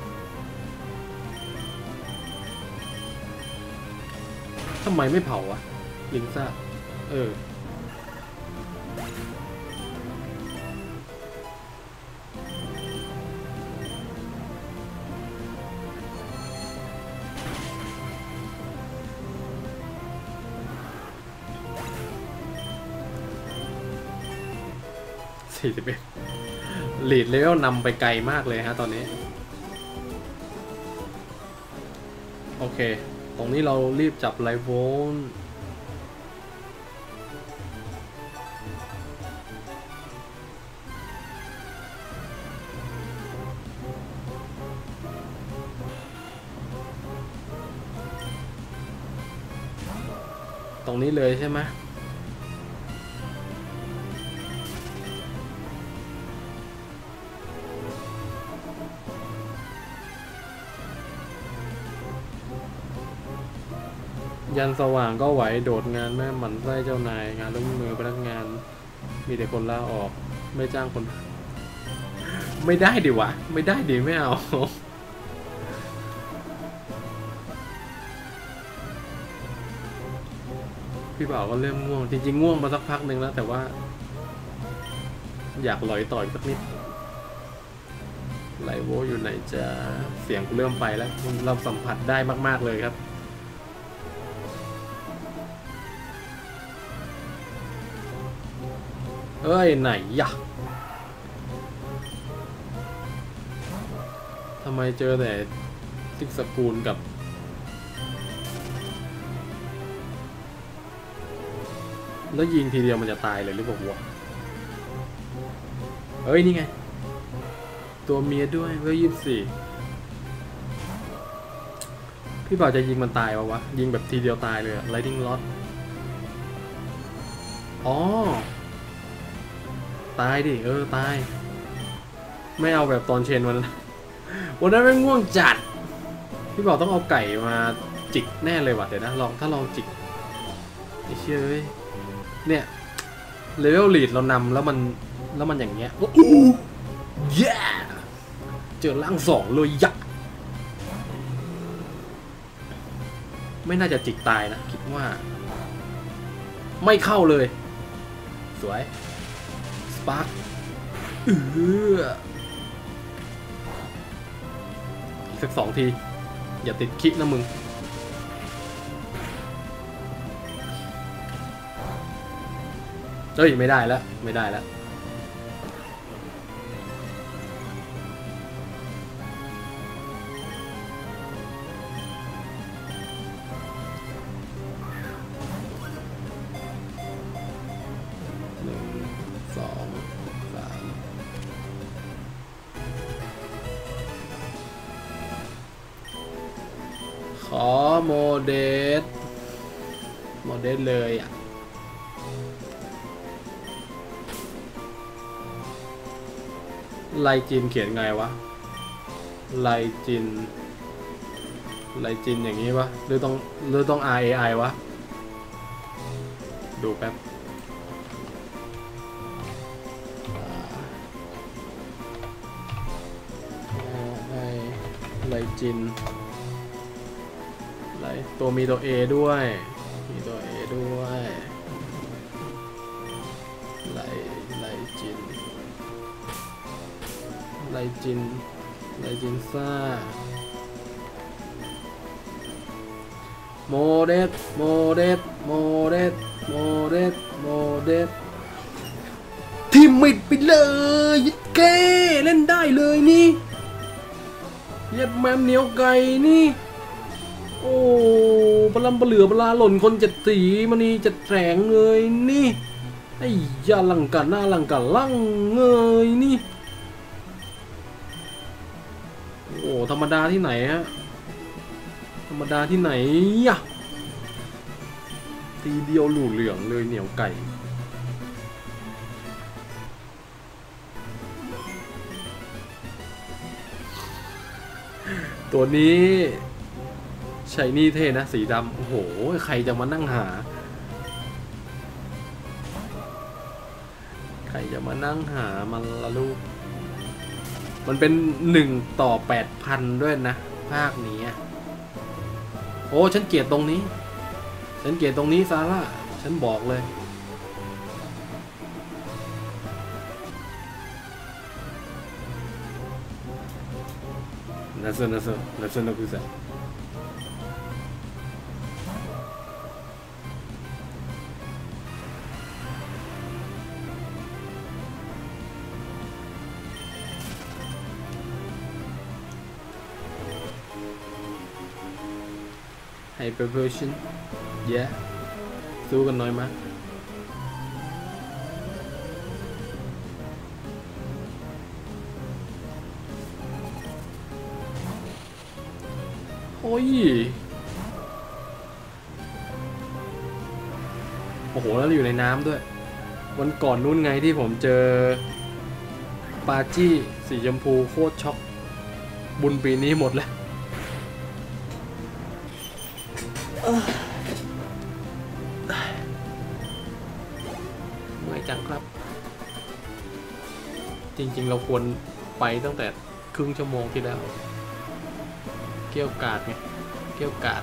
ทำไมไม่เผาอ่ะลิงซ่าเออสี่สิบเอ็ดลีดเลเวลนำไปไกลมากเลยฮะตอนนี้โอเคตรงนี้เรารีบจับไลโวลตรงนี้เลยใช่ไหมยันสว่างก็ไหวโดดงานแม่หมันไส้เจ้านายงานลูกมือพนักงานมีแต่คนลาออกไม่จ้างคนไม่ได้ดิวะไม่ได้ดิไม่เอาพี่บ่าวก็เริ่มง่วงจริงๆง่วงมาสักพักหนึ่งแล้วแต่ว่าอยากลอยต่ออีกสักนิดไลโวอยู่ไหนจะเสียงเริ่มไปแล้วเราสัมผัสได้มากๆเลยครับเอ้ยไหนยะทำไมเจอแต่ซิกสกูลกับแล้วยิงทีเดียวมันจะตายเลยหรือเปล่าวะเอ้ยนี่ไงตัวเมียด้วยเวลยี่สิบสี่พี่บ่าวจะยิงมันตายวะวะยิงแบบทีเดียวตายเลยไลท์นิ่งล็อตอ๋อตายดิเออตายไม่เอาแบบตอนเชนวันวันนั้นไม่ง่วงจัดพี่บ่าวต้องเอาไก่มาจิกแน่เลยว่ะเดี๋ยวนะลองถ้าลองจิกไอ้เชี่ยเอ้ยเนี่ยเลเวลลีดเรานำแล้วมันแล้วมันอย่างเงี้ยโอ้โหเย้เจอล่างสองเลยยักษ์ไม่น่าจะจิกตายนะคิดว่าไม่เข้าเลยสวยสปาร์คเอออีกสักสองทีอย่าติดคิกนะมึงเฮ้ยไม่ได้แล้วไม่ได้แล้วหนึ่งสองสามขอโมเดสโมเดสเลยอ่ะไลจินเขียนไงวะไลจินไลจินอย่างนี้วะหรือต้องหรือต้อง R A I วะดูแป๊บไลจินไลตัวมีตัว A ด้วยมีตัว A ด้วยไลไลจินไลจินไลจินซ่าโมเดสโมเดสโมเดสโมเดสโมเดสทีมมิดไปเลยยิดเก้เล่นได้เลยนี่เย็ดแมมเหนียวไก่นี่โอ้ปลาปลาเหลือปลาหล่นคนเจ็ดสีมันนี่จัดแสงเลยนี่ไอ้ยาลังกันหน้าลังกันลังเงยนี่โอ้ธรรมดาที่ไหนฮะธรรมดาที่ไหนอ่ะทีเดียวหลูเหลืองเลยเหนียวไก่ตัวนี้ใช้นี่เท่นะสีดำโอ้โหใครจะมานั่งหาใครจะมานั่งหามันละลูกมันเป็นหนึ่งต่อแปดพันด้วยนะภาคนี้โอ้ฉันเกลียดตรงนี้ฉันเกลียดตรงนี้ซาร่าฉันบอกเลยน่าสนน่าสนน่าสนน่าคือสั Hyper version เย้สู้กันหน่อยมั้ยโอ้ยโอ้โหแล้วอยู่ในน้ำด้วยวันก่อนนู้นไงที่ผมเจอปาจี้สีชมพูโคตรช็อกบุญปีนี้หมดแล้วเมื่อยจังครับจริงๆเราควรไปตั้งแต่ครึ่งชั่วโมงที่แล้วเกี่ยวกาดไงเกี่ยวกาด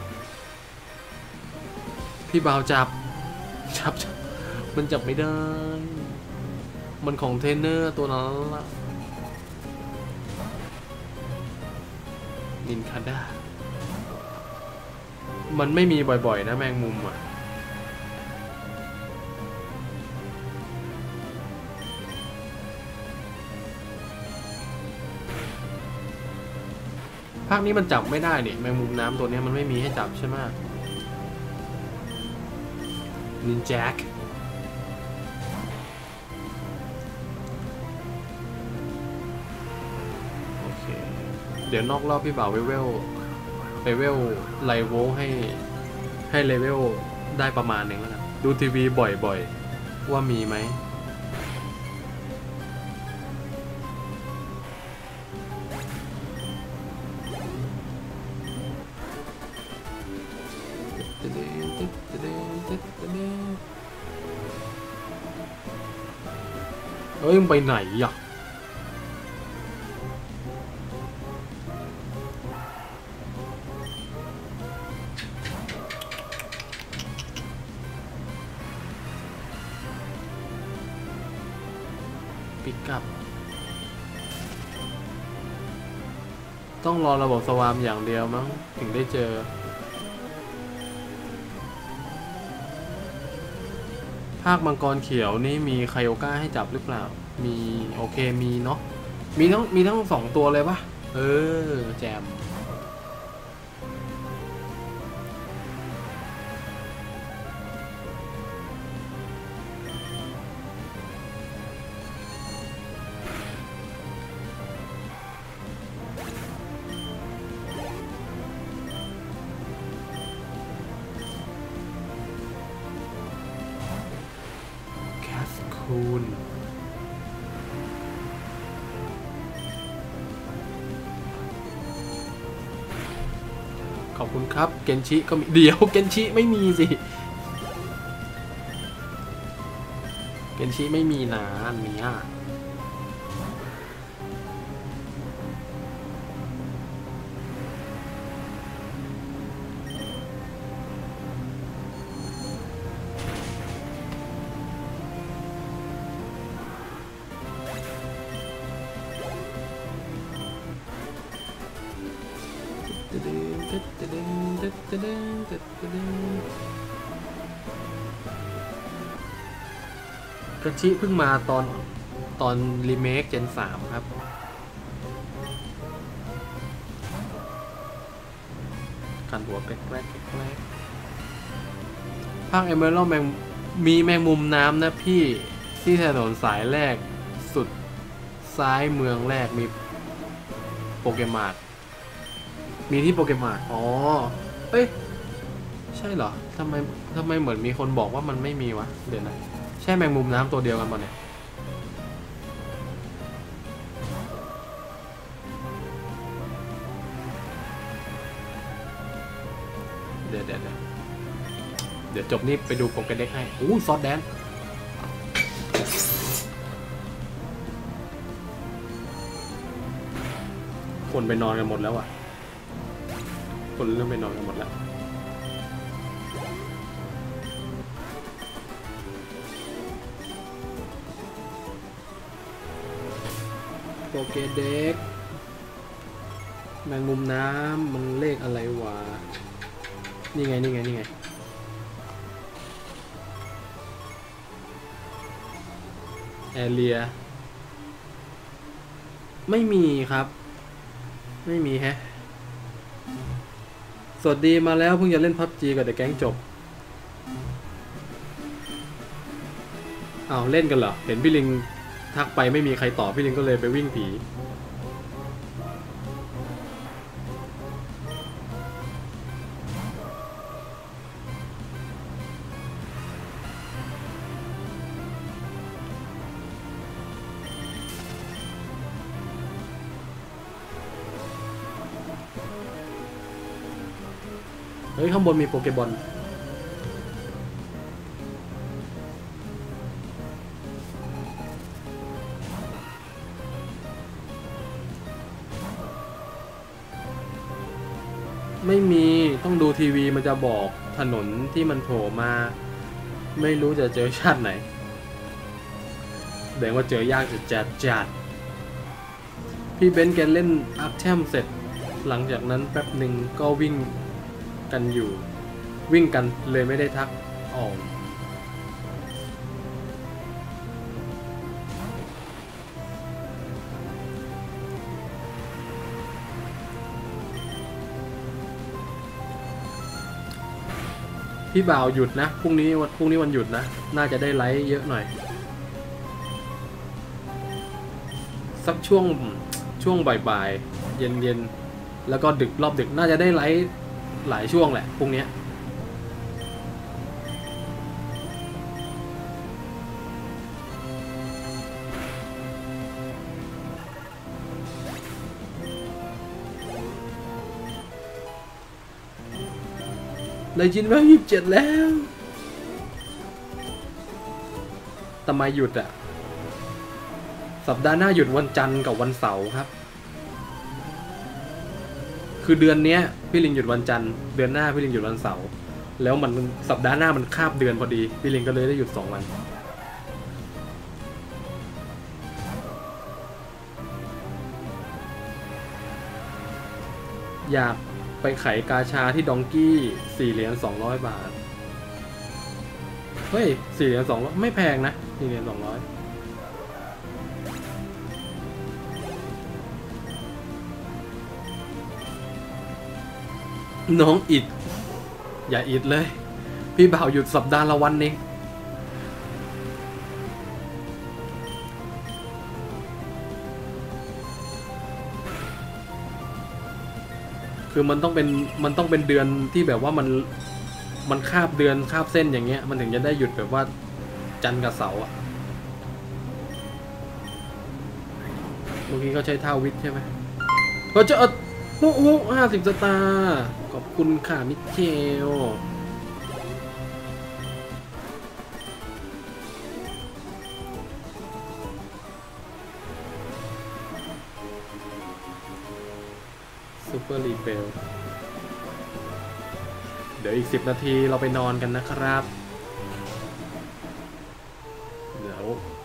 พี่บ่าวจับจับมันจับไม่ได้มันของเทรนเนอร์ตัวนั้นละนินคาด้ามันไม่มีบ่อยๆนะแมงมุมอ่ะภาคนี้มันจับไม่ได้นี่แมงมุมน้ำตัวนี้มันไม่มีให้จับใช่ไหมนินแจ็คโอเคเดี๋ยวนอกรอบพี่บ่าวเลเวลเลเวลไลโวให้ให้เลเวลได้ประมาณหนึ่งแล้วกันดูทีวีบ่อยๆว่ามีไหมเอ้ยมึงไปไหนอ่ะปิกอัพต้องรอระบบสวามอย่างเดียวมั้งถึงได้เจอภาคมังกรเขียวนี่มีไคโอก้าให้จับหรือเปล่ามีโอเคมีเนาะมีทั้งมีทั้งสองตัวเลยปะเออแจมคูณขอบคุณครับเกนชิก็มีเดี๋ยวเกนชิไม่มีสิเกนชิไม่มีนะอันนี้กระชิเพิ่งมาตอนตอนรีเมคเจนสามครับกันหัวแกล้กแกล้กแกล้กภาคเอเมอรัลด์แมงมีแมงมุมน้ำนะพี่ที่ถนนสายแรกสุดซ้ายเมืองแรกมีโปเกมอนมีที่โปเกมอนอ๋อเอ้ยใช่เหรอทำไมทำไมเหมือนมีคนบอกว่ามันไม่มีวะเดี๋ยวนะใช่แมงมุมน้ำตัวเดียวกันป่ะเนี่ยเดี๋ยวเดี๋ยวเดี๋ยวจบนี่ไปดูโปเกเด็กให้อู้ซอสแดนคนไปนอนกันหมดแล้วอ่ะคนเริ่มไปนอนกันหมดแล้วโปเกเด็กแมงมุมน้ำมันเลขอะไรวะนี่ไงนี่ไงนี่ไงแอเรียไม่มีครับไม่มีแฮะสวัสดีมาแล้วเพิ่งจะเล่นพับจีกับเดอะแก๊งจบอ้าวเล่นกันเหรอเห็นพี่ลิงทักไปไม่มีใครตอบพี่ลิงก็เลยไปวิ่งผีเฮ้ยข้างบนมีโปเกบอลไม่มีต้องดูทีวีมันจะบอกถนนที่มันโผล่มาไม่รู้จะเจอชาติไหนแสดงว่าเจอยากจะจัดจัดพี่เบนซ์แกเล่นอาร์แทมเสร็จหลังจากนั้นแป๊บหนึ่งก็วิ่งกันอยู่วิ่งกันเลยไม่ได้ทักออกพี่บ่าวหยุดนะพรุ่งนี้วันพรุ่งนี้วันหยุดนะน่าจะได้ไลฟ์เยอะหน่อยสักช่วงช่วงบ่ายๆเย็นๆแล้วก็ดึกรอบดึกน่าจะได้ไลฟ์หลายช่วงแหละพรุ่งนี้เลยจินว่ายี่สิบเจ็ดแล้วทำไมหยุดอ่ะสัปดาห์หน้าหยุดวันจันทร์กับวันเสาร์ครับคือเดือนนี้พี่ลิงหยุดวันจันทร์เดือนหน้าพี่ลิงหยุดวันเสาร์แล้วมันสัปดาห์หน้ามันคาบเดือนพอดีพี่ลิงก็เลยได้หยุดสองวันอยากไปไขกาชาที่ดองกี้สี่เหรียญสองร้อยบาทเฮ้ยสี่เหรียญสองร้อยไม่แพงนะสี่เหรียญสองร้อยน้องอิดอย่าอิดเลยพี่บ่าวหยุดสัปดาห์ละวันเองคือมันต้องเป็นมันต้องเป็นเดือนที่แบบว่ามันมันคาบเดือนคาบเส้นอย่างเงี้ยมันถึงจะได้หยุดแบบว่าจันทร์กับเสาร์อ่ะเมื่อกี้เขาใช้ท่าวิทย์ใช่ไหมก็จะเอาฮู้ฮู้ห้าสิบสตาร์ขอบคุณค่ะมิเชลซูเปอร์รีเฟลเดี๋ยวอีกสิบนาทีเราไปนอนกันนะครับเดี๋ยว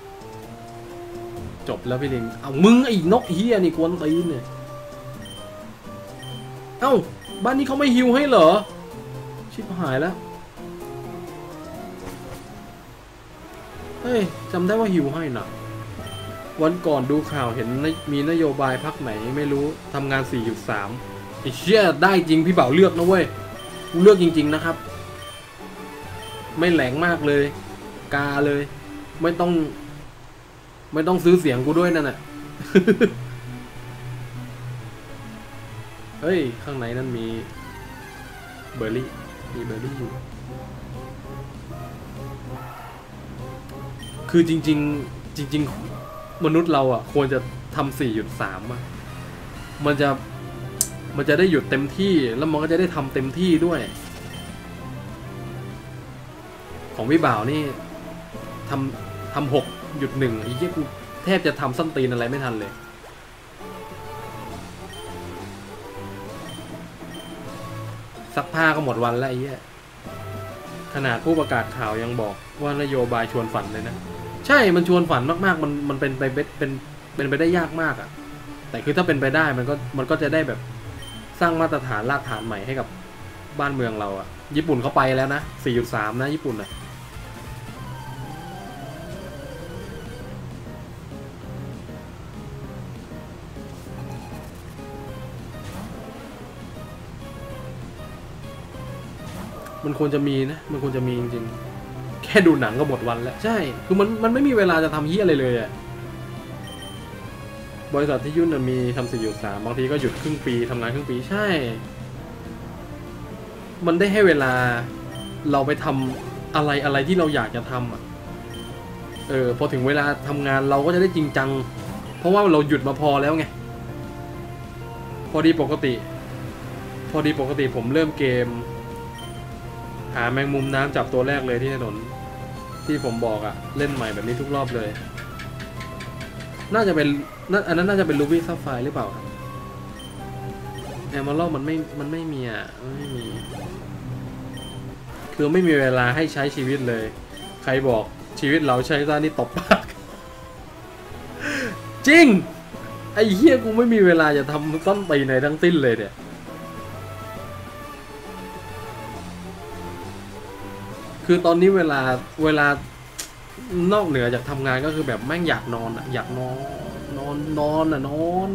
จบแล้วพี่ลิงเอามึงไอ้นกเฮียนี่กวนตีนเนี่ยเอ้าบ้านนี้เขาไม่ฮิวให้เหรอชิบหายแล้วเฮ้ยจำได้ว่าฮิวให้นะวันก่อนดูข่าวเห็นมีนโยบายพักไหนไม่รู้ทำงาน สี่จุดสาม ไอ้เชี่ยได้จริงพี่เบ่าเลือกนะเว้ยกูเลือกจริงๆนะครับไม่แหลงมากเลยกาเลยไม่ต้องไม่ต้องซื้อเสียงกูด้วยนั่นน่ะ เฮ้ยข้างในนั่นมีเบอร์รี่มีเบอร์รี่อยู่คือจริงๆจริงๆมนุษย์เราอ่ะควรจะทำ สี่จุดสาม อ่ะมันจะมันจะได้หยุดเต็มที่แล้วมันก็จะได้ทำเต็มที่ด้วยของพี่บ่าวนี่ทำทำหกหยุดหนึ่งไอ้เหี้ยกูแทบจะทำส้นตีนอะไรไม่ทันเลยซักผ้าก็หมดวันแล้วไอ้เหี้ยขนาดผู้ประกาศข่าวยังบอกว่านโยบายชวนฝันเลยนะใช่มันชวนฝันมากๆมันมันเป็นไปเป็นเป็นไปได้ยากมากอ่ะแต่คือถ้าเป็นไปได้มันก็มันก็จะได้แบบสร้างมาตรฐานรากฐานใหม่ให้กับบ้านเมืองเราอ่ะญี่ปุ่นเขาไปแล้วนะ สี่จุดสาม นะญี่ปุ่นอ่ะมันควรจะมีนะมันควรจะมีจริงๆแค่ดูหนังก็หมดวันแล้วใช่คือมันมันไม่มีเวลาจะทำเฮียอะไรเลยอะบริษัทที่ยุ่นมีทำสี่หยุดสามบางทีก็หยุดครึ่งปีทำงานครึ่งปีใช่มันได้ให้เวลาเราไปทำอะไรอะไรที่เราอยากจะทำอ่ะเออพอถึงเวลาทำงานเราก็จะได้จริงจังเพราะว่าเราหยุดมาพอแล้วไงพอดีปกติพอดีปกติผมเริ่มเกมหาแมงมุมน้ำจับตัวแรกเลยที่ถนนที่ผมบอกอะเล่นใหม่แบบนี้ทุกรอบเลยน่าจะเป็นอันนั้นน่าจะเป็นลูบี้ซับไฟหรือเปล่าแอมเบอร์มันไม่มันไม่มีอะมันไม่มีคือไม่มีเวลาให้ใช้ชีวิตเลยใครบอกชีวิตเราใช้ซะนี่ตบปากจริงไอ้เหี้ยกูไม่มีเวลาจะทำต้นตีในทั้งสิ้นเลยเนี่ยคือตอนนี้เวลาเวลานอกเหนือจากทำงานก็คือแบบแม่งอยากนอนอ่ะอยากนอนนอนนอนอ่ะนอน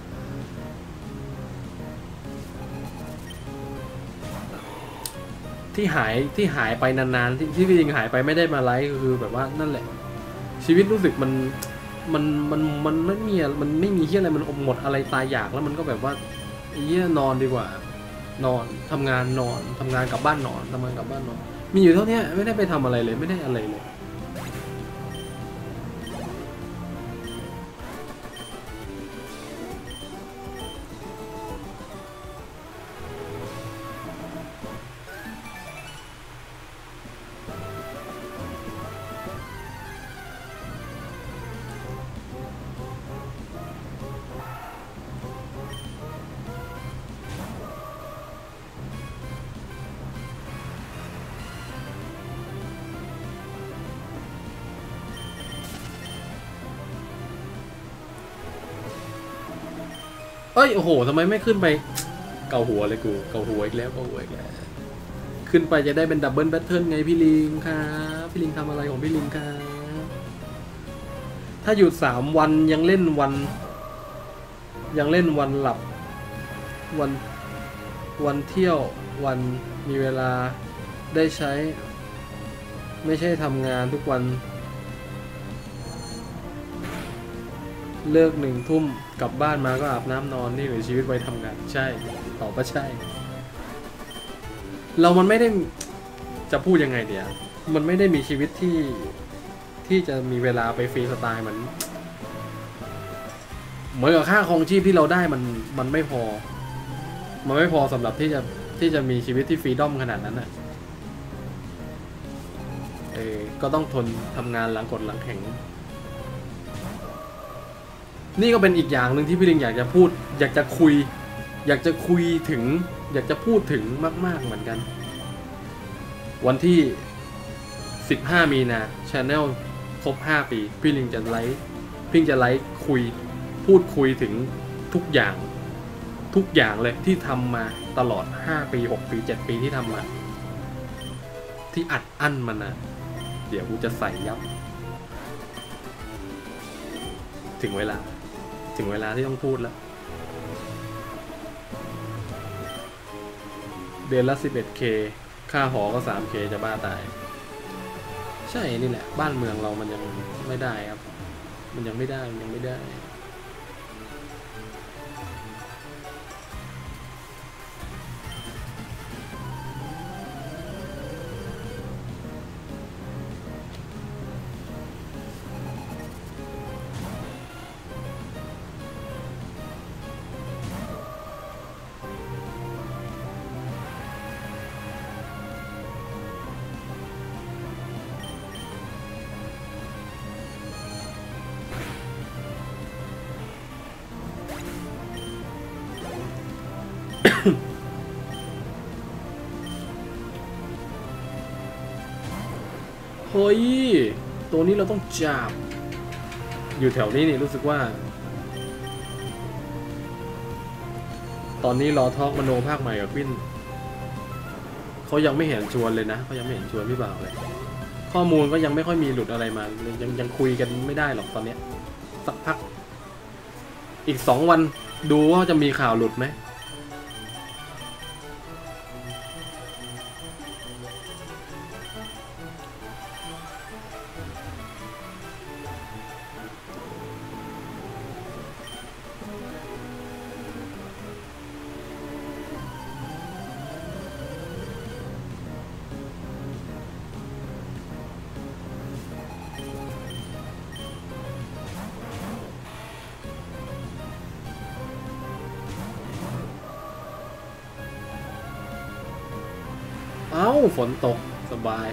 ที่หายที่หายไปนานๆที่ที่จริงหายไปไม่ได้มาไลฟ์คือแบบว่านั่นแหละชีวิตรู้สึกมันมันมันมันไม่มีมันไม่มีเหี้ยอะไรมันอมหมดอะไรตายอยากแล้วมันก็แบบว่าเหี้ยนอนดีกว่านอนทำงานนอนทำงานกลับบ้านนอนทำงานกลับบ้านนอนมีอยู่เท่านี้ไม่ได้ไปทำอะไรเลยไม่ได้อะไรเลยเอ้ยโอ้โหทำไมไม่ขึ้นไปเกาหัวเลยกูเกาหัวอีกแล้วเกาหัวอีกแล้วขึ้นไปจะได้เป็นดับเบิลแบทเทิลไงพี่ลิงครับพี่ลิงทำอะไรของพี่ลิงครับถ้าหยุดสามวันยังเล่นวันยังเล่นวันหลับวันวันเที่ยววันมีเวลาได้ใช้ไม่ใช่ทำงานทุกวันเลิกหนึ่งทุ่มกลับบ้านมาก็อาบน้ำนอนนี่หรือชีวิตไว้ทำงานใช่ตอบว่าใช่เรามันไม่ได้จะพูดยังไงเดี๋ยวมันไม่ได้มีชีวิตที่ที่จะมีเวลาไปฟรีสไตล์เหมือนเหมือนกับค่าครองชีพที่เราได้มันมันไม่พอมันไม่พอสำหรับที่จะที่จะมีชีวิตที่ฟรีดอมขนาดนั้นน่ะเออก็ต้องทนทำงานหลังกดหลังแข็งนี่ก็เป็นอีกอย่างหนึ่งที่พี่ลิงอยากจะพูดอยากจะคุยอยากจะคุยถึงอยากจะพูดถึงมากๆเหมือนกันวันที่สิบห้ามีนา Channel ครบห้าปีพี่ลิงจะไลฟ์พี่จะไลฟ์คุยพูดคุยถึงทุกอย่างทุกอย่างเลยที่ทำมาตลอดห้าปีหกปีเจ็ดปีที่ทำมาที่อัดอั้นมันนะเดี๋ยวกูจะใส่ยับถึงเวลาถึงเวลาที่ต้องพูดแล้วเดือนละ สิบเอ็ดเค ค่าหอก็ สามเค จะบ้าตายใช่นี่แหละบ้านเมืองเรามันยังไม่ได้ครับมันยังไม่ได้มันยังไม่ได้เฮ้ยตัวนี้เราต้องจับอยู่แถวนี้นี่รู้สึกว่าตอนนี้รอทอกมโนภาคใหม่กับวินเขายังไม่เห็นชวนเลยนะเขายังไม่เห็นชวนพี่บ่าวเลยข้อมูลก็ยังไม่ค่อยมีหลุดอะไรมายังยังคุยกันไม่ได้หรอกตอนนี้สักพักอีกสองวันดูว่าจะมีข่าวหลุดไหมเอ้าฝนตกสบาย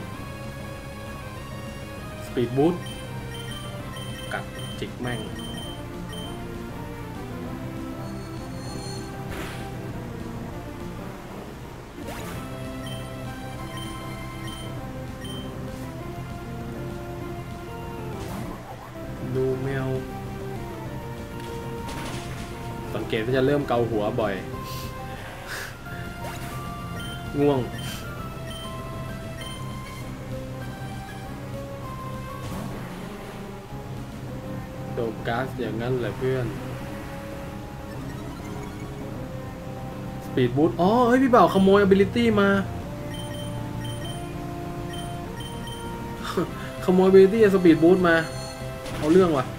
สปีดบูทกัดจิกแม่งดูแมวสังเกตว่าจะเริ่มเกาหัวบ่อยง่วงโดบก๊าซอย่างนั้นแหละเพื่อนสปีดบูทอ๋อเฮ้ยพี่บ่าวขโมย ability มาขโมย ability สปีดบูทมาเอาเรื่องว่ะ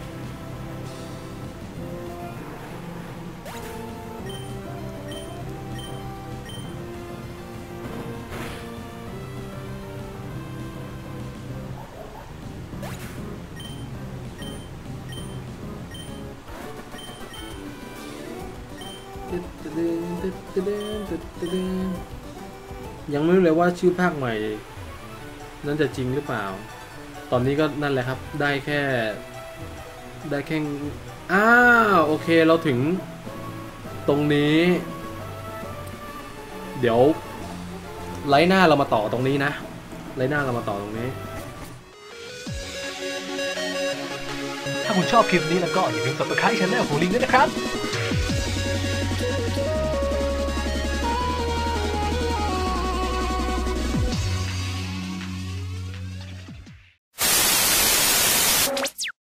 ยังไม่รู้เลยว่าชื่อภาคใหม่นั่นจะจริงหรือเปล่าตอนนี้ก็นั่นแหละครับได้แค่ได้แค่อ้าวโอเคเราถึงตรงนี้เดี๋ยวไลน์หน้าเรามาต่อตรงนี้นะไลน์หน้าเรามาต่อตรงนี้
ถ้าคุณชอบคลิปนี้แล้วก็อย่าลืม ซับสไครบ์ ช่องของลิงด้วยนะครับ